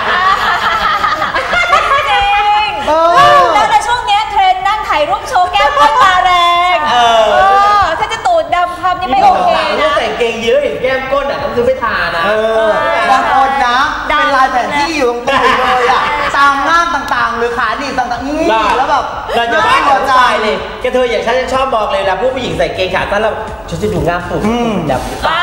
แล้วในช่วงนี้เทรนนั่งถ่ายรูปโชว์แก้มก้นมาแรงถ้าจะตูดดำคำนี่ไม่โอเคนะแต่งเกงเยอะเห็นแก้มก้นอ่ะต้องซื้อไปทานะบางคนนะเป็นลายแผนที่อยู่ตรงตูดเลยอ่ะตามง่ามต่างๆหรือขาหนีบต่างๆนี่แล้วแบบเราจะบ้าหัวใจเลยแกเธออย่างฉันชอบบอกเลยนะผู้หญิงใส่เกงขาสั้นแล้วฉันจะดูง่ามตูดแบบ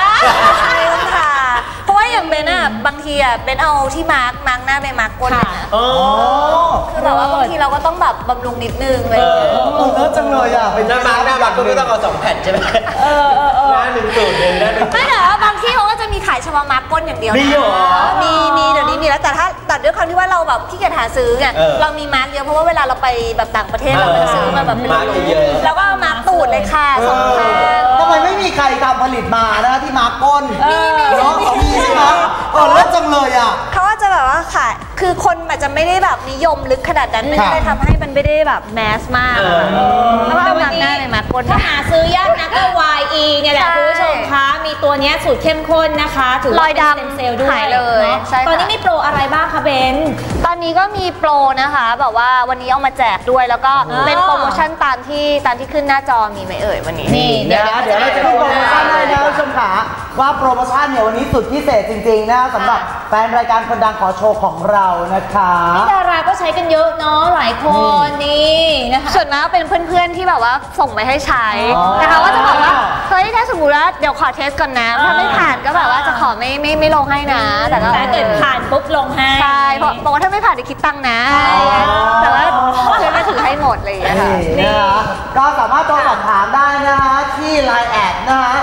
เพราะว่าอย่างเบนอะบางทีอะเบนเอาที่มาร์กมาร์กหน้าไปมาร์กก้นนะคือแบบว่าบางทีเราก็ต้องแบบบำรุงนิดนึงเลยเลิศจังเลยอะเป็นหน้ามาร์กหน้ามาร์กก็ไม่ต้องเอาสองแผ่นใช่ไหมเออเออหน้าหนึ่งตูดหนึ่งหน้าหนึ่งไม่แต่ว่าบางที่เขาก็จะมีขายเฉพาะมาร์กก้นอย่างเดียวนะมีมีเดี๋ยวนี้มีแล้วแต่ถ้าตัดด้วยความที่ว่าเราแบบขี้เกียจหาซื้อไงเรามีมาร์กเยอะเพราะว่าเวลาเราไปแบบต่างประเทศเราไปซื้อมาแบบเป็นเยอะแล้วก็มาร์กตูดเลยค่ะสองข้างทำไมไม่มีใครทำผลิตมานะที่มาร์กก้นมีมีเนาะเขามีใช่ไหมเออเลิศจังเลยอ่ะเขาก็จะแบบว่าขายคือคนอาจจะไม่ได้แบบนิยมลึกขนาดนั้นมันก็เลยทำให้มันไม่ได้แบบแมสมากแล้วก็มาหน้าในมาร์กก้นถ้าหาซื้อยากนะก็ วาย อี เนี่ยแหละคุณผู้ชมคะมีตัวนี้สูตรเข้มข้นนะคะถือว่าเป็นเซลล์ด้วยเลยตอนนี้มีโปรอะไรบ้างคะเบนตอนนี้ก็มีโปรนะคะแบบว่าวันนี้เอามาแจกด้วยแล้วก็เป็นโปรโมชั่นตามที่ตามที่ขึ้นหน้าจอมีไหมเอ่ยวันนี้นี่เดี๋ยวเดี๋ยวเราจะดูโปรโมชั่นให้นะคุณผู้ชมค่ะว่าโปรโมชั่นเนี่ยวันนี้สุดพิเศษจริงๆนะสำหรับแฟนรายการคนดังขอโชว์ของเรานะคะนี่ดาราก็ใช้กันเยอะเนาะหลายคนนี่นะคะส่วนมากเป็นเพื่อนๆที่แบบว่าส่งไปให้ใช้นะคะว่าจะบอกว่าเฮ้ยถ้าสมมติว่าเดี๋ยวขอเทสก่อนนะถ้าไม่ผ่านก็แบบว่าจะขอไม่ไม่ไม่ลงให้นะแต่ก็ถ้าเกิดผ่านปุ๊บลงให้ใช่เพราะบอกว่าถ้าไม่ผ่านจะคิดตังค์นะแต่ว่าเพื่อนก็ถือให้หมดเลยค่ะนี่นะคะก็สามารถโทรสอบถามได้นะคะที่ ไลน์ แอดนะคะ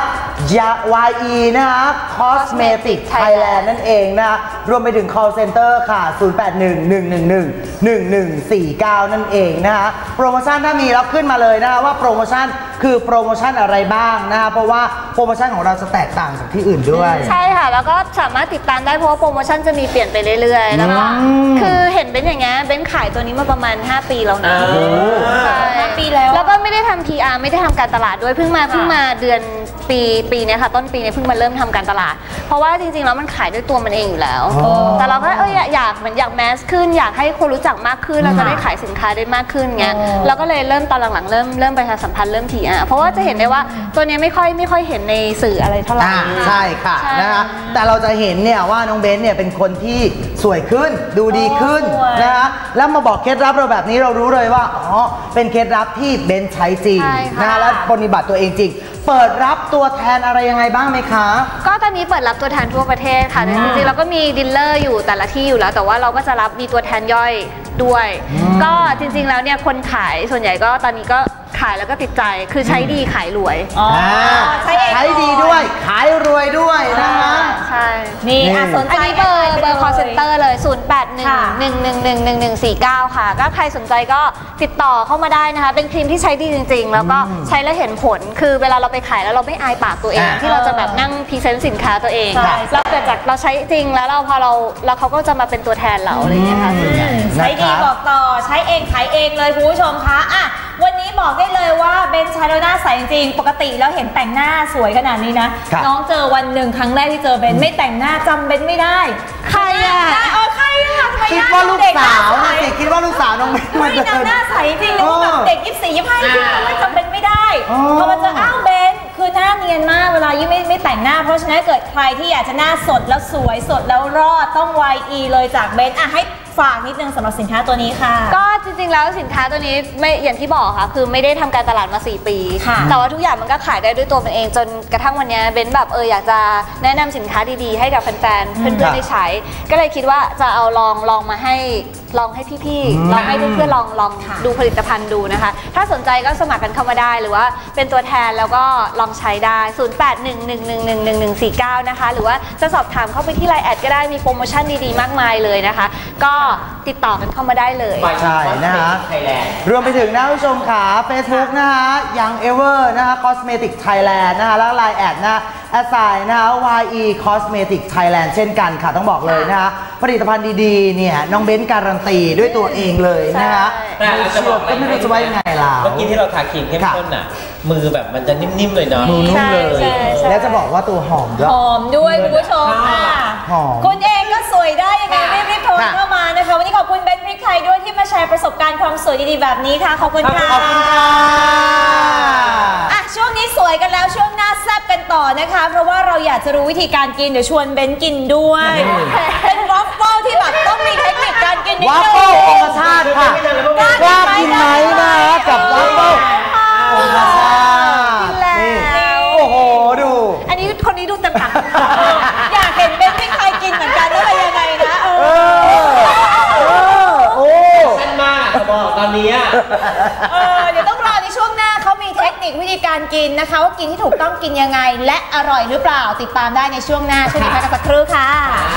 วาย อี นะคะ Cosmetic Thailand นั่นเองนะคะรวมไปถึง call center ค่ะ ศูนย์ แปด หนึ่ง หนึ่ง หนึ่ง หนึ่ง หนึ่ง หนึ่ง สี่ เก้า นั่นเองนะคะโปรโมชั่นถ้ามีแล้วขึ้นมาเลยนะคะว่าโปรโมชั่นคือโปรโมชั่นอะไรบ้างนะคะเพราะว่าโปรโมชั่นของเราจะแตกต่างจากที่อื่นด้วยใช่ค่ะแล้วก็สามารถติดตามได้เพราะว่าโปรโมชั่นจะมีเปลี่ยนไปเรื่อยๆแล้วก็คือเห็นเป็นอย่างเงี้ยเบนขายตัวนี้มาประมาณห้าปีแล้วนะใช่ห้าปีแล้วแล้วก็ไม่ได้ทำ พี อาร์ ไม่ได้ทำการตลาดด้วยเพิ่งมาเพิ่งมาเดือนปีปีนี้ค่ะต้นปีนี้เพิ่งมาเริ่มทำการตลาดเพราะว่าจริงๆแล้วมันขายด้วยตัวมันเองอยู่แล้วแต่เราก็เอออยากเหมือนอยากแมสขึ้นอยากให้คนรู้จักมากขึ้นเราจะได้ขายสินค้าได้มากขึ้นเงี้ยเราก็เลยเริ่มตอนหลังๆเริ่มเริ่มประชาสัมพันธ์เริ่ม พี อาร์ เพราะว่าจะเห็นได้ว่าตัวนี้ไม่ค่อยไม่ค่อยเห็นในสื่ออะไรเท่าไหร่ใช่ค่ะนะคะแต่เราจะเห็นเนี่ยว่าน้องเบนเนี่ยเป็นคนที่สวยขึ้นดูดีขึ้นนะคะแล้วมาบอกเคล็ดลับเราแบบนี้เรารู้เลยว่าอ๋อเป็นเคล็ดลับที่เบนใช้จริงนะคะและปฏิบัติตัวเองจริงเปิดรับตัวแทนอะไรยังไงบ้างไหมคะก็ตอนนี้เปิดรับตัวแทนทั่วประเทศค่ะจริงๆเราก็มีดีลเลอร์อยู่แต่ละที่อยู่แล้วแต่ว่าเราก็จะรับมีตัวแทนย่อยด้วยก็จริงๆแล้วเนี่ยคนขายส่วนใหญ่ก็ตอนนี้ก็ขายแล้วก็ติดใจคือใช้ดีขายรวยใช้ใช้ดีด้วยขายรวยด้วยนะคะใช่นี่สนใจอันนี้เบอร์เบอร์ call center เลย ศูนย์ แปด หนึ่ง หนึ่ง หนึ่ง หนึ่ง หนึ่ง หนึ่ง สี่ เก้า ค่ะก็ใครสนใจก็ติดต่อเข้ามาได้นะคะเป็นครีมที่ใช้ดีจริงๆแล้วก็ใช้แล้วเห็นผลคือเวลาเราไปขายแล้วเราไม่อายปากตัวเองที่เราจะแบบนั่งพรีเซนต์สินค้าตัวเองเราเกิดจากเราใช้จริงแล้วเราพอเราแล้วเขาก็จะมาเป็นตัวแทนเราอะไรอย่างเงี้ยค่ะใช้ดีบอกต่อใช้เองขายเองเลยคุณผู้ชมคะอ่ะวันนี้บอกได้เลยว่าเบนใช้แล้วหน้าใสจริงปกติแล้วเห็นแต่งหน้าสวยขนาดนี้นะน้องเจอวันหนึ่งครั้งแรกที่เจอเบนไม่แต่งหน้าจำเบนไม่ได้ใครอ่ะเออใครอ่ะทำไมคิดว่าลูกสาวนะสิคิดว่าลูกสาวน้องเบนไม่นางหน้าใสจริงเลยแบบเด็กยี่สิบสี่ยี่สิบห้าจริงไม่จำเบนไม่ได้พอมาเจออ้าวเบนคือหน้าเนียนมากเวลายิ่งไม่ไม่แต่งหน้าเพราะฉะนั้นเกิดใครที่อยากจะหน้าสดแล้วสวยสดแล้วรอดต้อง วาย อี เลยจากเบนอ่ะให้ฝากนิดนึงสำหรับสินค้าตัวนี้ค่ะก็จริงๆแล้วสินค้าตัวนี้ไม่อย่างที่บอกค่ะคือไม่ได้ทำการตลาดมาสี่ปีแต่ว่าทุกอย่างมันก็ขายได้ด้วยตัวมันเองจนกระทั่งวันนี้เบนแบบเอออยากจะแนะนำสินค้าดีๆให้กับแฟนๆเพื่อนๆได้ใช้ก็เลยคิดว่าจะเอาลองลองมาให้ลองให้พี่ๆลองให้เพื่อนๆลองลองดูผลิตภัณฑ์ดูนะคะถ้าสนใจก็สมัครกันเข้ามาได้หรือว่าเป็นตัวแทนแล้วก็ลองใช้ได้ ศูนย์ แปด หนึ่ง หนึ่ง หนึ่ง หนึ่ง หนึ่ง หนึ่ง สี่ เก้า นะคะหรือว่าจะสอบถามเข้าไปที่ไลน์แอดก็ได้มีโปรโมชั่นดีๆมากมายเลยนะคะก็ติดต่อกันเข้ามาได้เลยใช่นะคะรวมไปถึงนะผู้ชมขา Facebook นะคะยัง Ever นะคะ Cosmetic Thailand นะคะแล้วไลน์แอดนะแอดไซน์นะคะ วาย อี Cosmetic Thailand เช่นกันค่ะต้องบอกเลยนะคะผลิตภัณฑ์ดีๆเนี่ยน้องเบนการันตีด้วยตัวเองเลยนะคะแต่เราจะบอกก็ไม่รู้จะว่ายังไงล่ะเมื่อกี้ที่เราทาครีมเข้มข้นอ่ะมือแบบมันจะนิ่มๆเลยเนาะมือนุ่มเลยแล้วจะบอกว่าตัวหอมด้วยหอมด้วยคุณผู้ชมค่ะคุณเองก็สวยได้ยังไงรีบๆโทรเข้ามานะคะวันนี้ขอบคุณเบนพริกไทยด้วยที่มาแชร์ประสบการณ์ความสวยดีๆแบบนี้ค่ะขอบคุณค่ะขอบคุณค่ะอ่ะช่วงนี้สวยกันแล้วช่วงหน้าแซ่บกันต่อนะคะเพราะว่าเราอยากจะรู้วิธีการกินเดี๋ยวชวนเบนกินด้วยเป็นวอฟเฟิลที่แบบต้องมีเทคนิคการกินนิดนึงวอฟเฟิลองค์ชาติค่ะกล้ากินไหมนะกับวอฟเฟิลองค์ชาติแล้วโอ้โหดูอันนี้คนนี้ดูเต็มปากอยากเห็นเบนพริกไทยกินเหมือนกันว่ายังไงนะเออโอ้สั้นมากบอกตอนนี้เออเดี๋ยวต้องรอในช่วงหน้าเขามีเทคนิควิธีการกินนะคะว่ากินที่ถูกต้องกินยังไงและอร่อยหรือเปล่าติดตามได้ในช่วงหน้าช่วงนี้พักกันสักครู่ค่ะ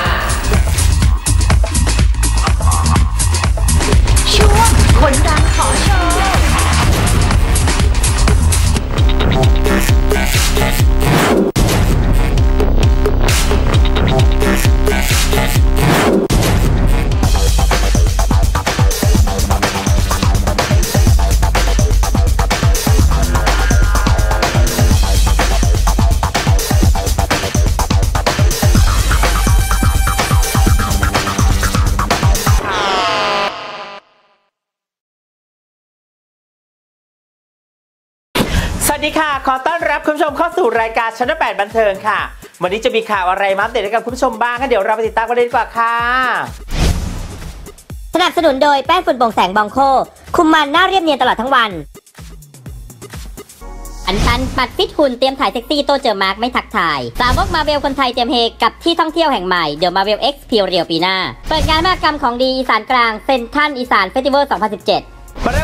ช่วงคนดังขอโชว์สวัสดีค่ะขอต้อนรับคุณผู้ชมเข้าสู่รายการชั้นแปดบันเทิงค่ะวันนี้จะมีข่าวอะไรมาอัปเดตให้กับคุณผู้ชมบ้างกันเดี๋ยวเราไปติดตามกันเลยดีกว่าค่ะสนับสนุนโดยแป้งฝุ่นโปร่งแสงบองโคคุมมันหน้าเรียบเนียนตลอดทั้งวันอันปันปัดฟิตหุ่นเตรียมถ่ายเซ็กซี่โตเจอมาร์กไม่ทักทายสาวกมาเวลคนไทยเตรียมเฮกับที่ท่องเที่ยวแห่งใหม่เดอะมาเวลเอ็กซ์เพียวเรียวปีหน้าเปิดงานมหกรรมของดีอีสานกลางเซ็นทรัลอีสานเฟสติวัลสองพันสิบเจ็ดมาเริ่ม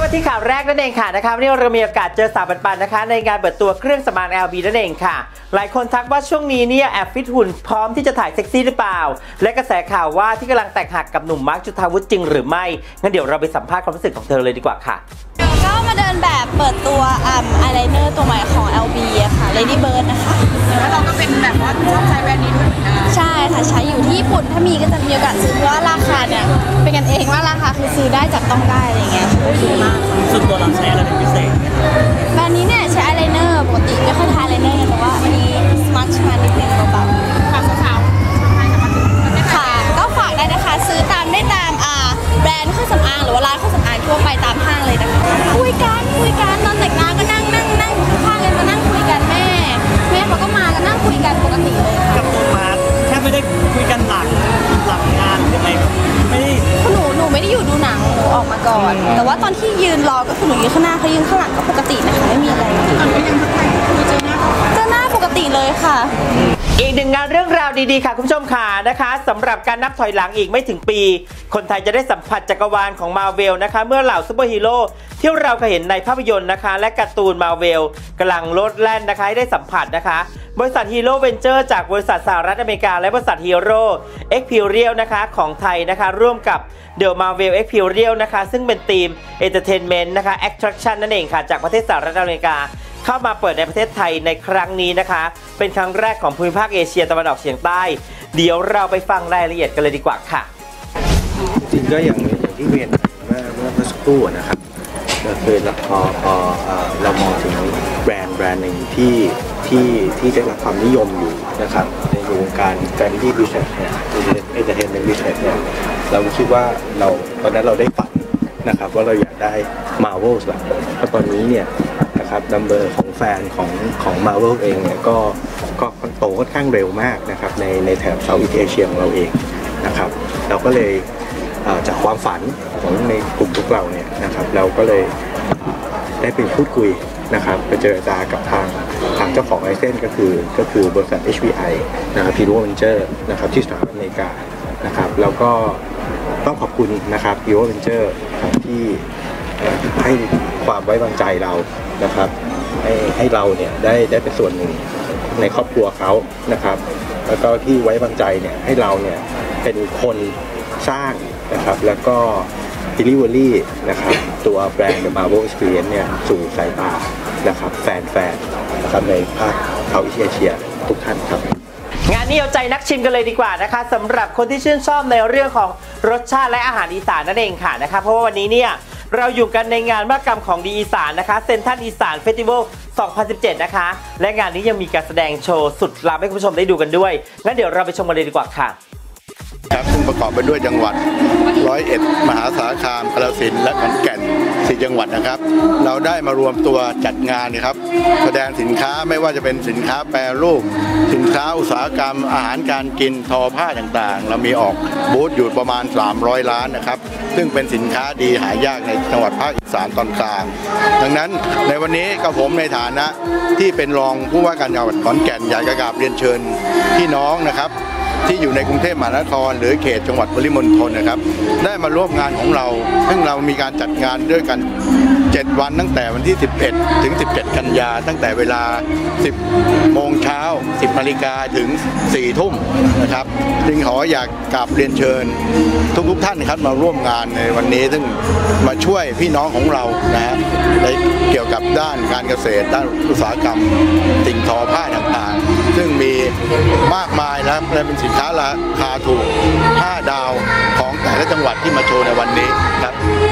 กันที่ข่าวแรกนั่นเองค่ะนะคะวันนี้เรามีโอกาสเจอสาวปันๆนะคะในงานเปิดตัวเครื่องสำอาง แอล บี นั่นเองค่ะหลายคนทักว่าช่วงนี้เนี่ยแอบฟิตหุ่นพร้อมที่จะถ่ายเซ็กซี่หรือเปล่าและกระแสข่าวว่าที่กำลังแตกหักกับหนุ่มมาร์คจุฑาวุฒิจริงหรือไม่งั้นเดี๋ยวเราไปสัมภาษณ์ความรู้สึกของเธอเลยดีกว่าค่ะก็มาเดินแบบเปิดตัวอ่าอายไลเนอร์ตัวใหม่ของ แอล บี อะค่ะ Lady Bird นะคะแล้วเราก็เป็นแบบว่าชอบใช้แบรนด์นี้ด้วยเหมือนกันใช่ค่ะใช้อยู่ที่ญี่ปุ่นถ้ามีก็จะมีโอกาสซื้อเพราะว่าราคาเนี่ยเป็นกันเองว่าราคาคือซื้อได้จับต้องได้อะไรเงี้ยดีมากส่วนตัวเราใช้อะไรเป็นพิเศษแบรนด์นี้เนี่ยใช้อายไลเนอร์ปกติไม่ค่อยทาอายไลเนอร์แต่ว่าวันนี้สมาร์ทมานิดนึงเบาๆฝากสาวๆค่ะก็ฝากได้นะคะซื้อตามได้ตามอ่าแบรนด์เครื่องสำอางหรือว่าร้านเครื่องสำอางทั่วไปตามห้างเลยนะคะคุยกันคุยกันตอนแต่งงานก็นั่งนั่งนั่งข้างกันมานั่งคุยกันแม่แม่เขาก็มาก็นั่งคุยกันปกติเลยค่ะกับตัวมาแค่ไม่ได้คุยกันหลังหลังงานหรืออะไรไม่ได้หนูหนูไม่ได้อยู่ดูหนังหนูออกมาก่อนแต่ว่าตอนที่ยืนรอก็คือหนูยืนข้างหน้าเขายืนข้างหลังก็ปกตินะคะไม่มีอะไรตอนนี้ยังทักทายคุยเจอหน้าเจอหน้าปกติเลยค่ะอีกหนึ่งงานเรื่องราวดีๆค่ะคุณผู้ชมค่ะนะคะสำหรับการนับถอยหลังอีกไม่ถึงปีคนไทยจะได้สัมผัสจักรวาลของมาร์เวลนะคะเมื่อเหล่าซูเปอร์ฮีโร่ที่เราเคยเห็นในภาพยนตร์นะคะและการ์ตูนมาร์เวลกำลังโลดแล่นนะคะให้ได้สัมผัสนะคะบริษัทฮีโร่เวนเจอร์จากบริษัทสหรัฐอเมริกาและบริษัทฮีโร่เอ็กพีเรียลนะคะของไทยนะคะร่วมกับเดอะมาร์เวลเอ็กพีเรียลนะคะซึ่งเป็นทีมเอนเตอร์เทนเมนต์นะคะแอคทรัคชั่นนั่นเองค่ะจากประเทศสหรัฐอเมริกาเข้ามาเปิดในประเทศไทยในครั้งนี้นะคะเป็นครั้งแรกของภูมิภาคเอเชียตะวันออกเฉียงใต้เดี๋ยวเราไปฟังรายละเอียดกันเลยดีกว่าค่ะจริงก็อย่างอย่างที่เรียนเมื่อเมื่อสักครู่นะครับก็คือพอพอเรามองถึงแบรนด์แบรนด์หนึ่งที่ที่ที่ได้รับความนิยมอยู่นะครับในวงการแฟมิลี่บิสเนสเนี่ยเอนเตอร์เทนเมนต์บิสเนสเนี่ยเราคิดว่าเราตอนนั้นเราได้ฝันนะครับว่าเราอยากได้ Marvel แบบเพราะตอนนี้เนี่ยนะครับนัมเบอร์ของแฟนของของ Marvel เองเนี่ยก็ก็โตค่อนข้างเร็วมากนะครับในในแถบเซาท์อีสต์เอเชียของเราเองนะครับเราก็เลยจากความฝันของในกลุ่มพวกเราเนี่ยนะครับเราก็เลยได้ไปพูดคุยนะครับไปเจรจากับทางทางเจ้าของไลเซนส์ก็คือก็คือบริษัท เอช บี ไอ นะครับ Hero Venture นะครับที่สหรัฐอเมริกานะครับแล้วก็ต้องขอบคุณนะครับ Hero Venture ที่ให้ความไว้วางใจเรานะครับให้ให้เราเนี่ยได้ได้เป็นส่วนหนึ่งในครอบครัวเขานะครับแล้วก็ที่ไว้วางใจเนี่ยให้เราเนี่ยเป็นคนสร้างนะครับแล้วก็ delivery นะครับตัวแบรนด์ The Marvel Experience เนี่ยสู่สายตานะครับแฟนๆนะครับในภาคเซาท์อีสต์เอเชียทุกท่านครับงานนี้เอาใจนักชิมกันเลยดีกว่านะคะสำหรับคนที่ชื่นชอบในเรื่องของรสชาติและอาหารอีสานนั่นเองค่ะนะคะเพราะว่าวันนี้เนี่ยเราอยู่กันในงานมหกรรมของดีอีสานนะคะเซ็นทรัลอีสานเฟสติวัลสองพันสิบเจ็ดนะคะและงานนี้ยังมีการแสดงโชว์สุดล้ำให้คุณผู้ชมได้ดูกันด้วยงั้นเดี๋ยวเราไปชมกันเลยดีกว่าค่ะครับซึ่งประกอบไปด้วยจังหวัดร้อยเอ็ดมหาสารคามกาฬสินธุ์และขอนแก่นสี่จังหวัดนะครับเราได้มารวมตัวจัดงานนะครับแสดงสินค้าไม่ว่าจะเป็นสินค้าแปรรูปสินค้าอุตสาหกรรมอาหารการกินทอผ้าต่างๆเรามีออกบูธอยู่ประมาณสามร้อยล้านนะครับซึ่งเป็นสินค้าดีหายากในจังหวัดภาคอีสานตอนกลางดังนั้นในวันนี้กับผมในฐานะที่เป็นรองผู้ว่าการจังหวัดขอนแก่นอยากจะกราบเรียนเชิญพี่น้องนะครับที่อยู่ในกรุงเทพมหานครหรือเขตจังหวัดปริมณฑลนะครับได้มาร่วมงานของเราซึ่งเรามีการจัดงานด้วยกันเจ็ดวันตั้งแต่วันที่สิบเอ็ดถึงสิบเจ็ดกันยาตั้งแต่เวลาสิบโมงเช้าสิบนาฬิกาถึงสี่ทุ่มนะครับจึงขออยากกราบเรียนเชิญทุกๆท่านครับมาร่วมงานในวันนี้ซึ่งมาช่วยพี่น้องของเรานะฮะในเกี่ยวกับด้านการเกษตรด้านอุตสาหกรรมสิ่งทอผ้าต่างๆซึ่งมีมากมายนะและเป็นสินค้าราคาถูกห้าดาวของแต่ละจังหวัดที่มาโชว์ในวันนี้ครับ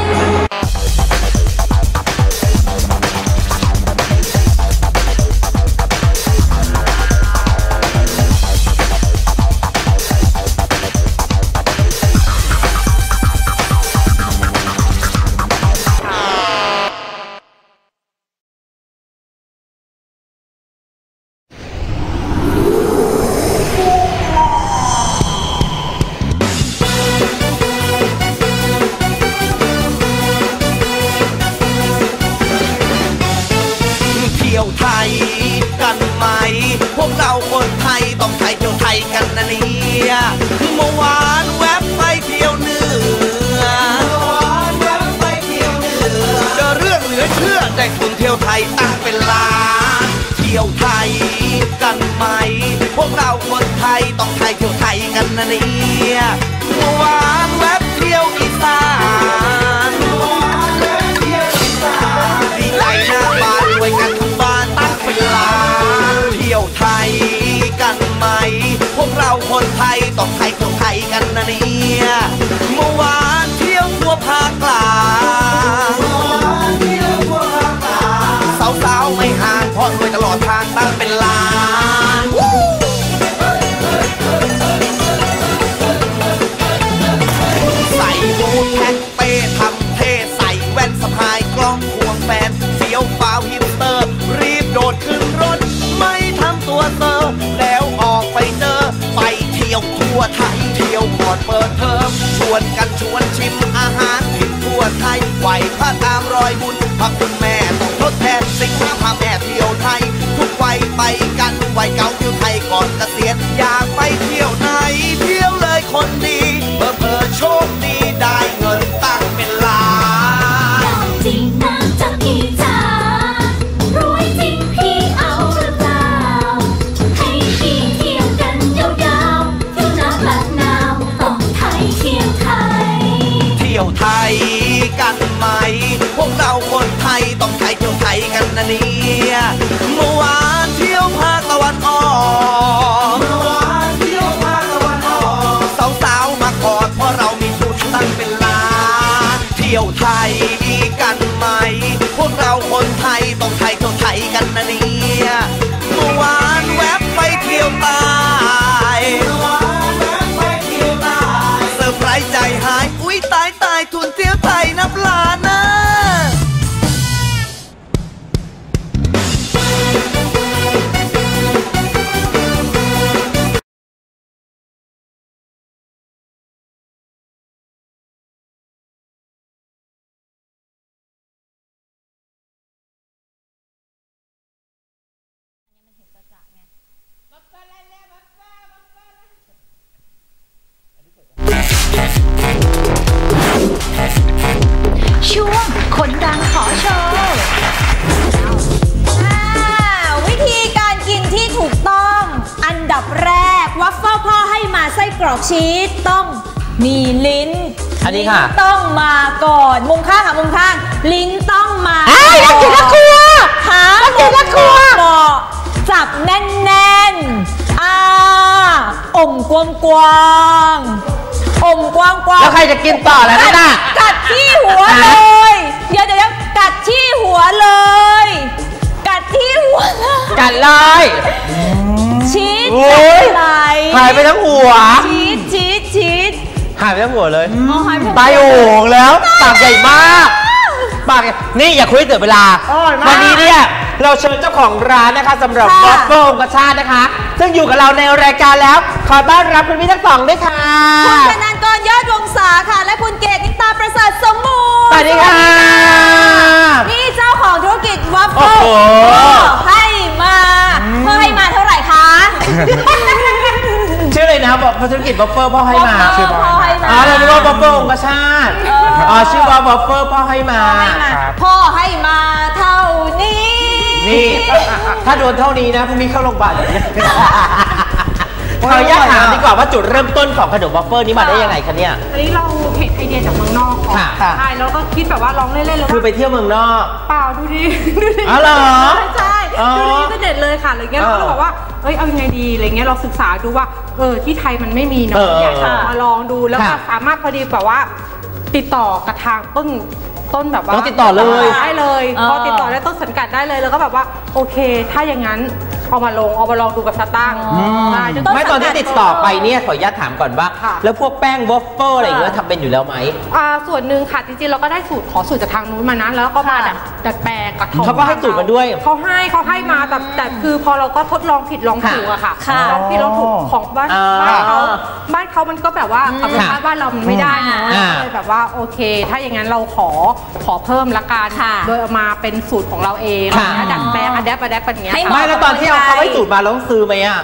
เมื่อวานแวบไปเที่ยวเหนือเดินได้ทุนเที่ยวไทยตั้งเป็นล้านเที่ยวไทยกันไหมพวกเราคนไทยต้องไทยเที่ยวไทยกันนะเนี่ยเมื่อวานแวบเที่ยวอีสานดีใจหน้าบ้านรวยกันทั้งบ้านตั้งเป็นล้านเที่ยวไทยกันไหมพวกเราคนไทยต้องไทยเที่ยวไทยกันนะเนี่ยเมื่อวานเที่ยวทั่วภาคกลางสาวๆไม่ห่างเพราะรวยตลอดทางตั้งเป็นล้านใส่บูทแท็กเป้ทำเท่ใส่แว่นสะพายกล้องควงแฟนเฟี้ยวฟ้าวฮิปสเตอร์รีบโดดขึ้นรถไม่ทำตัวเซอร์แล้วออกไปเจอไปเที่ยวทั่วไทยเที่ยวก่อนเปิดเทอมชวนกันชวนชิมอาหารถิ่นทั่วไทยไหวพระตามรอยบุญพระคุณแม่ต้องทดแทนสิ่งที่พาแม่เที่ยวไทยทุกวัยไปกันวัยเก่าเที่ยวไทยก่อนเกษียณอยากไปเที่ยวไหนเที่ยวเลยคนดีเพิ่มเพิ่มโชคดีได้เงินตั้งเป็นล้านจริงนะจ๊ะพี่จ๋ารวยจริงพี่เอาหรือเปล่าให้พี่เที่ยวกันยาวๆเที่ยวน้ำลัดน้ำต้องไทยเที่ยวไทยเที่ยวไทยกันไหมพวกเราคนไทยต้องไทยเที่ยวไทยกันนะเนี่ยเมื่อวานเที่ยวภาคตะวันออกเมื่อวานเที่ยวภาคตะวันออกสาวๆมากอดเพราะเรามีทุนตั้งเป็นล้านเที่ยวไทยกันไหมพวกเราคนไทยต้องไทยเที่ยวไทยกันนะเนี่ยเมื่อวานแวบไปเที่ยวใต้เมื่อวานแวบไปเที่ยวใต้เซอร์ไพรส์ใจหายอุ้ยตายตายทุนเที่ยวไทยนับล้านนะช่วงคนดังขอโชว์วิธีการกินที่ถูกต้องอันดับแรกวัฟเฟิลพ่อให้มาไส้กรอกชีสต้องมีลิ้นอันนี้ค่ะต้องมาก่อนมุมข้างค่ะมุมข้างลิ้นต้องมาก่อนน่ากินน่ากลัวหาน่ากินน่ากลัวจับแน่นๆอ่าอมกวางๆอมกวางๆแล้วใครจะกินต่อแล้วนั่นน่ะกัดที่หัวเลยเดี๋ยวเดี๋ยวกัดที่หัวเลยกัดที่หัวกัดเลยชีสโอ้ยไหลหายไปทั้งหัวชีสชีสชีสหายไปทั้งหัวเลยอ๋อหายไปทั้งหัวตายโอ่งแล้วปากใหญ่มากปากนี่อย่าคุยเสียเวลาวันนี้เนี่ยเราเชิญเจ้าของร้านนะคะสำหรับวัฟเฟิลกระชาตินะคะซึ่งอยู่กับเราในรายการแล้วขอต้อนรับคุณพี่ทั้งสองด้วยค่ะคุณธนากรยอดวงศาค่ะและคุณเกศนิตาประเสริฐสมบูรณ์สวัสดีค่ะนี่เจ้าของธุรกิจวัฟเฟิลให้มาเพื่อให้มาเท่าไหร่คะชื่อเลยนะบอกธุรกิจวัฟเฟิลพ่อให้มาชื่อพ่อให้มาอ๋อเราเรียกว่าวัฟเฟิลกระชาติอ๋อชื่อว่าวัฟเฟิลพ่อให้มาพ่อให้มาเท่านี้นี่ถ้าโดนเท่านี้นะพรุ่งนี้เข้าโรงพยาบาลขออนุญาตถามดีกว่าว่าจุดเริ่มต้นของขนมวัฟเฟิลนี้มาได้ยังไงคะเนี่ยอันนี้เราเห็นไอเดียจากเมืองนอกก่อนใช่แล้วก็คิดแบบว่าลองเล่นๆแล้วคือไปเที่ยวเมืองนอกเปล่าดูดิดูดิอ๋อเหรอใช่ดูดิก็เด็ดเลยค่ะอะไรเงี้ยเราก็บอกว่าเอ้ยเอายังไงดีอะไรเงี้ยเราศึกษาดูว่าเออที่ไทยมันไม่มีเนาะอยากจะมาลองดูแล้วก็สามารถพอดีแบบว่าติดต่อกับทางต้นต้นแบบว่าต้องติดต่อเลยได้เลยพอติดต่อได้ต้นสังกัดได้เลยแล้วก็แบบว่าโอเคถ้าอย่างนั้นเอามาลงเอามาลองดูกับสตั้งไม่ตอนที่ติดต่อไปเนี่ยขออนุญาตถามก่อนว่าแล้วพวกแป้งวอฟเฟิลอะไรอย่างเงี้ยทำเป็นอยู่แล้วไหมอ่าส่วนหนึ่งค่ะจริงๆเราก็ได้สูตรขอสูตรจากทางนู้นมานะแล้วก็มาดัดแปลงกับเขาก็ให้สูตรมาด้วยเขาให้เขาให้มาแต่แต่คือพอเราก็ทดลองผิดลองถูกอะค่ะลองผิดลองถูกของบ้านบ้านเขาบ้านเขามันก็แบบว่ากับรสชาติบ้านเรามันไม่ได้เนาะเลยแบบว่าโอเคถ้าอย่างนั้นเราขอขอเพิ่มละกันโดยเอามาเป็นสูตรของเราเองดัดแปลงอะแดปอะแดปแบบนี้ไม่แล้วตอนที่เอาเขาให้สูตรมาแล้วต้องซื้อไหมอ่ะ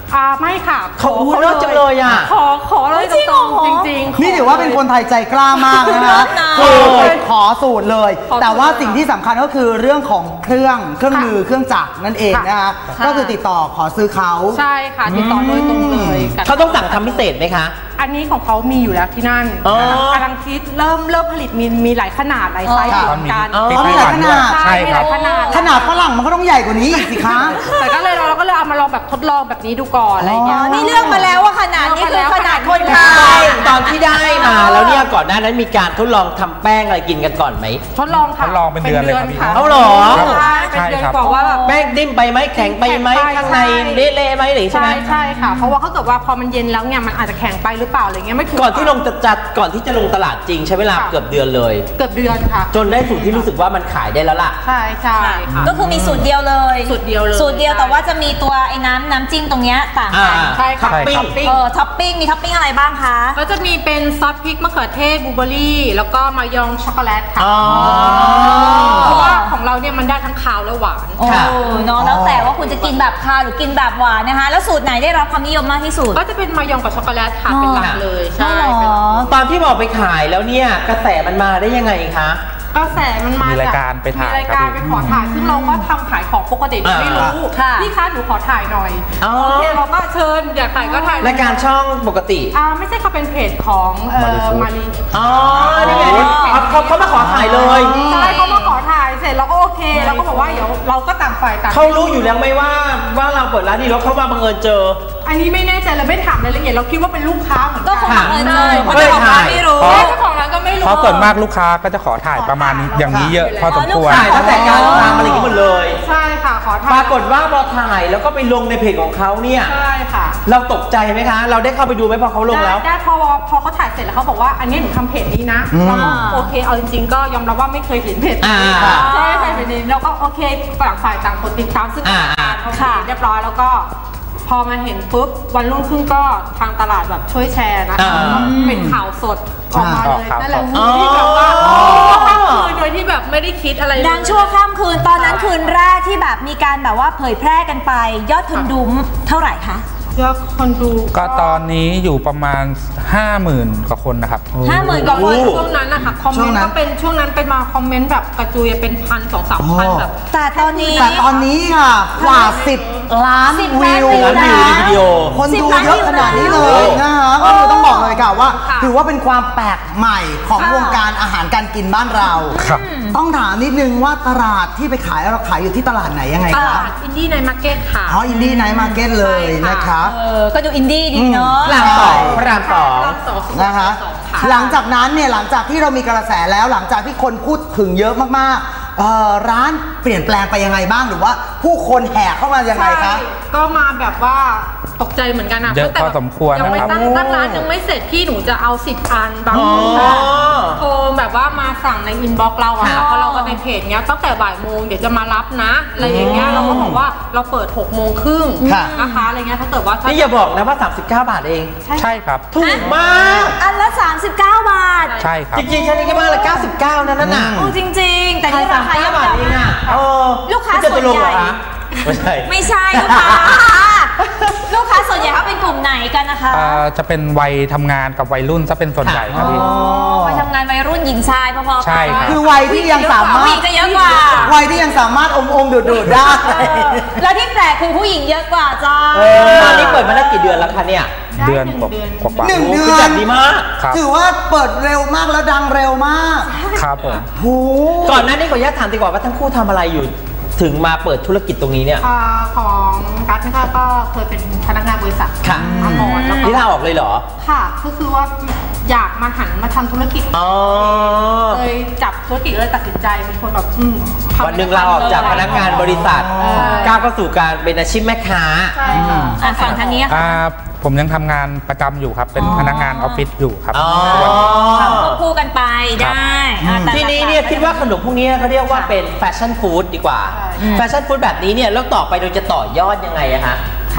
อ่าไม่ค่ะเขาพูดเลิศจังเลยอ่ะขอขอเลยตรงๆจริงๆนี่ถือว่าเป็นคนไทยใจกล้ามากนะคะคือขอสูตรเลย แต่ว่าสิ่งที่สำคัญก็คือเรื่องของเครื่องเครื่องมือเครื่องจักรนั่นเองนะคะก็คือติดต่อขอซื้อเขาใช่ค่ะติดต่อโดยตรงเลยเขาต้องสั่งทำพิเศษไหมคะอันนี้ของเขามีอยู่แล้วที่นั่นกำลังคิดเริ่มเริ่มผลิตมีมีหลายขนาดหลายไซส์เหมือนกันมีหลายขนาดใช่มีหลายขนาดขนาดฝรั่งมันก็ต้องใหญ่กว่านี้อีกสิคะแต่ก็เลยเราก็เลยเอามาลองแบบทดลองแบบนี้ดูก่อนอะไรอย่างเงี้ยนี่เลือกมาแล้วว่าขนาดนี้คือขนาดคนไทยตอนที่ได้มาแล้วเนี่ยก่อนหน้านั้นมีการทดลองทำแป้งอะไรกินกันก่อนไหมทดลองค่ะทดลองเป็นเดือนเลยครับพี่เขาหรอเป็นเดือนบอกว่าแป้งนิ่มไปไหมแข็งไปไหมข้างในเละๆไหมหรือใช่ไหมใช่ค่ะเพราะว่าเขาเกิดว่าพอมันเย็นแล้วเนี่ยมันอาจจะแข็งไปหรือเปล่าอะไรเงี้ยไม่ถูกก่อนที่ลงจะจัดก่อนที่จะลงตลาดจริงใช้เวลาเกือบเดือนเลยเกือบเดือนค่ะจนได้สูตรที่รู้สึกว่ามันขายได้แล้วล่ะใช่ใช่ค่ะก็คือมีสูตรเดียวเลยสูตรเดียวเลยสูตรเดียวแต่ว่าจะมีตัวไอ้น้ำน้ำจิ้มตรงเนี้ยต่างกันใช่ค่ะท็อปปิ้งเออท็อปปิ้งมีท็อปปิ้งอะไรบ้างคะก็จะมีเป็นซอสพริกมะเขือเทศบลูเบอร์รี่แล้วก็มายองช็อกโกแลตค่ะเพราะว่าของเราเนี่ยมันได้ทั้งคาวและหวานโอ้เนาะแล้วแต่ว่าคุณจะกินแบบคาวหรือกินแบบหวานนะคะแล้วสูตรไหนได้รับความนิยมมากที่สุดก็จะเป็นมายองกับช็อกโกแลตค่ะเป็นหลักเลยใช่ตอนที่บอกไปขายแล้วเนี่ยกระแสมันมาได้ยังไงคะกระแสมันมามีรายการไปถ่ายมีรายการไปขอถ่ายซึ่งเราก็ทำขายของปกติไม่รู้พี่คะหนูขอถ่ายหน่อยโอเคเราก็เชิญอยากถ่ายก็ถ่ายรายการช่องปกติอ่าไม่ใช่เขาเป็นเพจของเอ่อมารีอ๋อนี่ไงเขาเขามาขอถ่ายเลยใช่เขามาขอถ่ายเสร็จเราก็โอเคเราก็บอกว่าเดี๋ยวเราก็ต่างฝ่ายต่างเขารู้อยู่แล้วไหมว่าว่าเราเปิดร้านนี้แล้วเขามาบังเอิญเจออันนี้ไม่แน่ใจเราไม่ถามรายละเอียดเราคิดว่าเป็นลูกค้าเหมือนกันก็คงบังเอิญเจอเพราะเจ้าของร้านไม่รู้เจ้าของร้านก็ไม่รู้เพราะส่วนมากลูกค้าก็จะขอถ่ายประมาณอย่างนี้เยอะพอสมควรถ่ายตั้งแต่การทำอะไรอย่างนี้หมดเลยใช่ค่ะขอถ่ายปรากฏว่าพอถ่ายแล้วก็ไปลงในเพจของเขาเนี่ยใช่ค่ะเราตกใจไหมคะเราได้เข้าไปดูไหมพอเขาลงแล้วได้พอพอเขาถ่ายเสร็จแล้วเขาบอกว่าอันนี้หนูทำเพจนี้นะเราก็โอเคเอาจริงๆก็ยอมรับว่าไม่เคยเห็นเพจใช่ใช่เพจนี้เราก็โอเคต่างฝ่ายต่างคนติดตามซึ่งค่ะเรียบร้อยแล้วก็พอมาเห็นปุ๊บวันรุ่งขึ้นก็ทางตลาดแบบช่วยแชร์นะคะเป็นข่าวสดออกมาเลยนั่นแหละที่แบบว่าข้ามคืนโดยที่แบบไม่ได้คิดอะไรดังชั่วข้ามคืนตอนนั้นคืนแรกที่แบบมีการแบบว่าเผยแพร่กันไปยอดคนดูเท่าไหร่คะยอดคนดูก็ตอนนี้อยู่ประมาณ ห้าหมื่น กว่าคนนะครับห้าหมื่นกว่าคนช่วงนั้นนะคะคอมเมนต์ก็เป็นช่วงนั้นเป็นมาคอมเมนต์แบบกระจุยเป็นพันสองสามพันแบบแต่ตอนนี้แต่ตอนนี้ค่ะกว่าสิบล้านวิวนะวิดีโอคนดูเยอะขนาดนี้เลยนะคะก็คือต้องบอกเลยค่ะว่าถือว่าเป็นความแปลกใหม่ของวงการอาหารการกินบ้านเราต้องถามนิดนึงว่าตลาดที่ไปขายเราขายอยู่ที่ตลาดไหนยังไงคะอินดี้ไนท์มาร์เก็ตค่ะอ๋ออินดี้ไนท์มาร์เก็ตเลยนะคะก็ดูอินดี้ดีเนาะพระรามสองพระรามสองนะคะหลังจากนั้นเนี่ยหลังจากที่เรามีกระแสแล้วหลังจากที่คนพูดถึงเยอะมากๆร้านเปลี่ยนแปลงไปยังไงบ้างหรือว่าผู้คนแห่เข้ามายังไงคะก็มาแบบว่าตกใจเหมือนกันนะเยอะพอสมควรยังไม่ตั้งตั้งร้านยังไม่เสร็จพี่หนูจะเอาสิบอันบางคนโทรแบบว่ามาสั่งในอินบ็อกซ์เราอะค่ะเพราะเราก็ในเพจเนี้ยตั้งแต่บ่ายโมงเดี๋ยวจะมารับนะอะไรอย่างเงี้ยเราก็บอกว่าเราเปิดหกโมงครึ่งนะคะอะไรเงี้ยถ้าเกิดว่านี่อย่าบอกนะว่าสามสิบเก้าบาทเองใช่ครับถูกมากอันละสามสิบเก้าบาทใช่ครับจริงๆฉันนี่ก็มาละเก้าสิบเก้านั่นน่ะจริงๆแต่ที่ราคาเยอะบาทเองอ่ะลูกค้าส่วนใหญ่ไม่ใช่ไม่ใช่ลูกค้าลูกค้าส่วนใหญ่เขาเป็นกลุ่มไหนกันนะคะจะเป็นวัยทำงานกับวัยรุ่นจะเป็นส่วนใหญ่ครับพี่วัยทำงานวัยรุ่นหญิงชายพอๆใช่ครับคือวัยที่ยังสามารถผู้หญิงจะเยอะกว่าวัยที่ยังสามารถอมอมดูดดูดได้แล้วที่แปลกคือผู้หญิงเยอะกว่าจ้าตอนนี้เปิดมาได้กี่เดือนแล้วคะเนี่ยเดือนกว่าหนึ่งเดือนดีมากถือว่าเปิดเร็วมากแล้วดังเร็วมากครับผมก่อนหน้านี้ขออนุญาตถามดีกว่าว่าทั้งคู่ทำอะไรอยู่ถึงมาเปิดธุรกิจตรงนี้เนี่ยของกัสนะคะก็เคยเป็นพนักงานบริษัทค่ะมาก่อนแล้วก็นี่ลาออกเลยเหรอค่ะก็คือว่าอยากมาหันมาทำธุรกิจเลยจับธุรกิจเลยตัดสินใจเป็นคนแบบวันหนึ่งลาออกจากพนักงานบริษัทก้าวเข้าสู่การเป็นอาชีพแม่ค้าใช่ค่ะฝั่งทางนี้ค่ะผมยังทำงานประจำอยู่ครับเป็นพนักงานออฟฟิศอยู่ครับทำควบคู่กันไปได้ทีนี้เนี่ยคิดว่าขนมพวกนี้เขาเรียกว่าเป็นแฟชั่นฟู้ดดีกว่าแฟชั่นฟู้ดแบบนี้เนี่ยแล้วต่อไปเราจะต่อยอดยังไงอะฮะค่ะ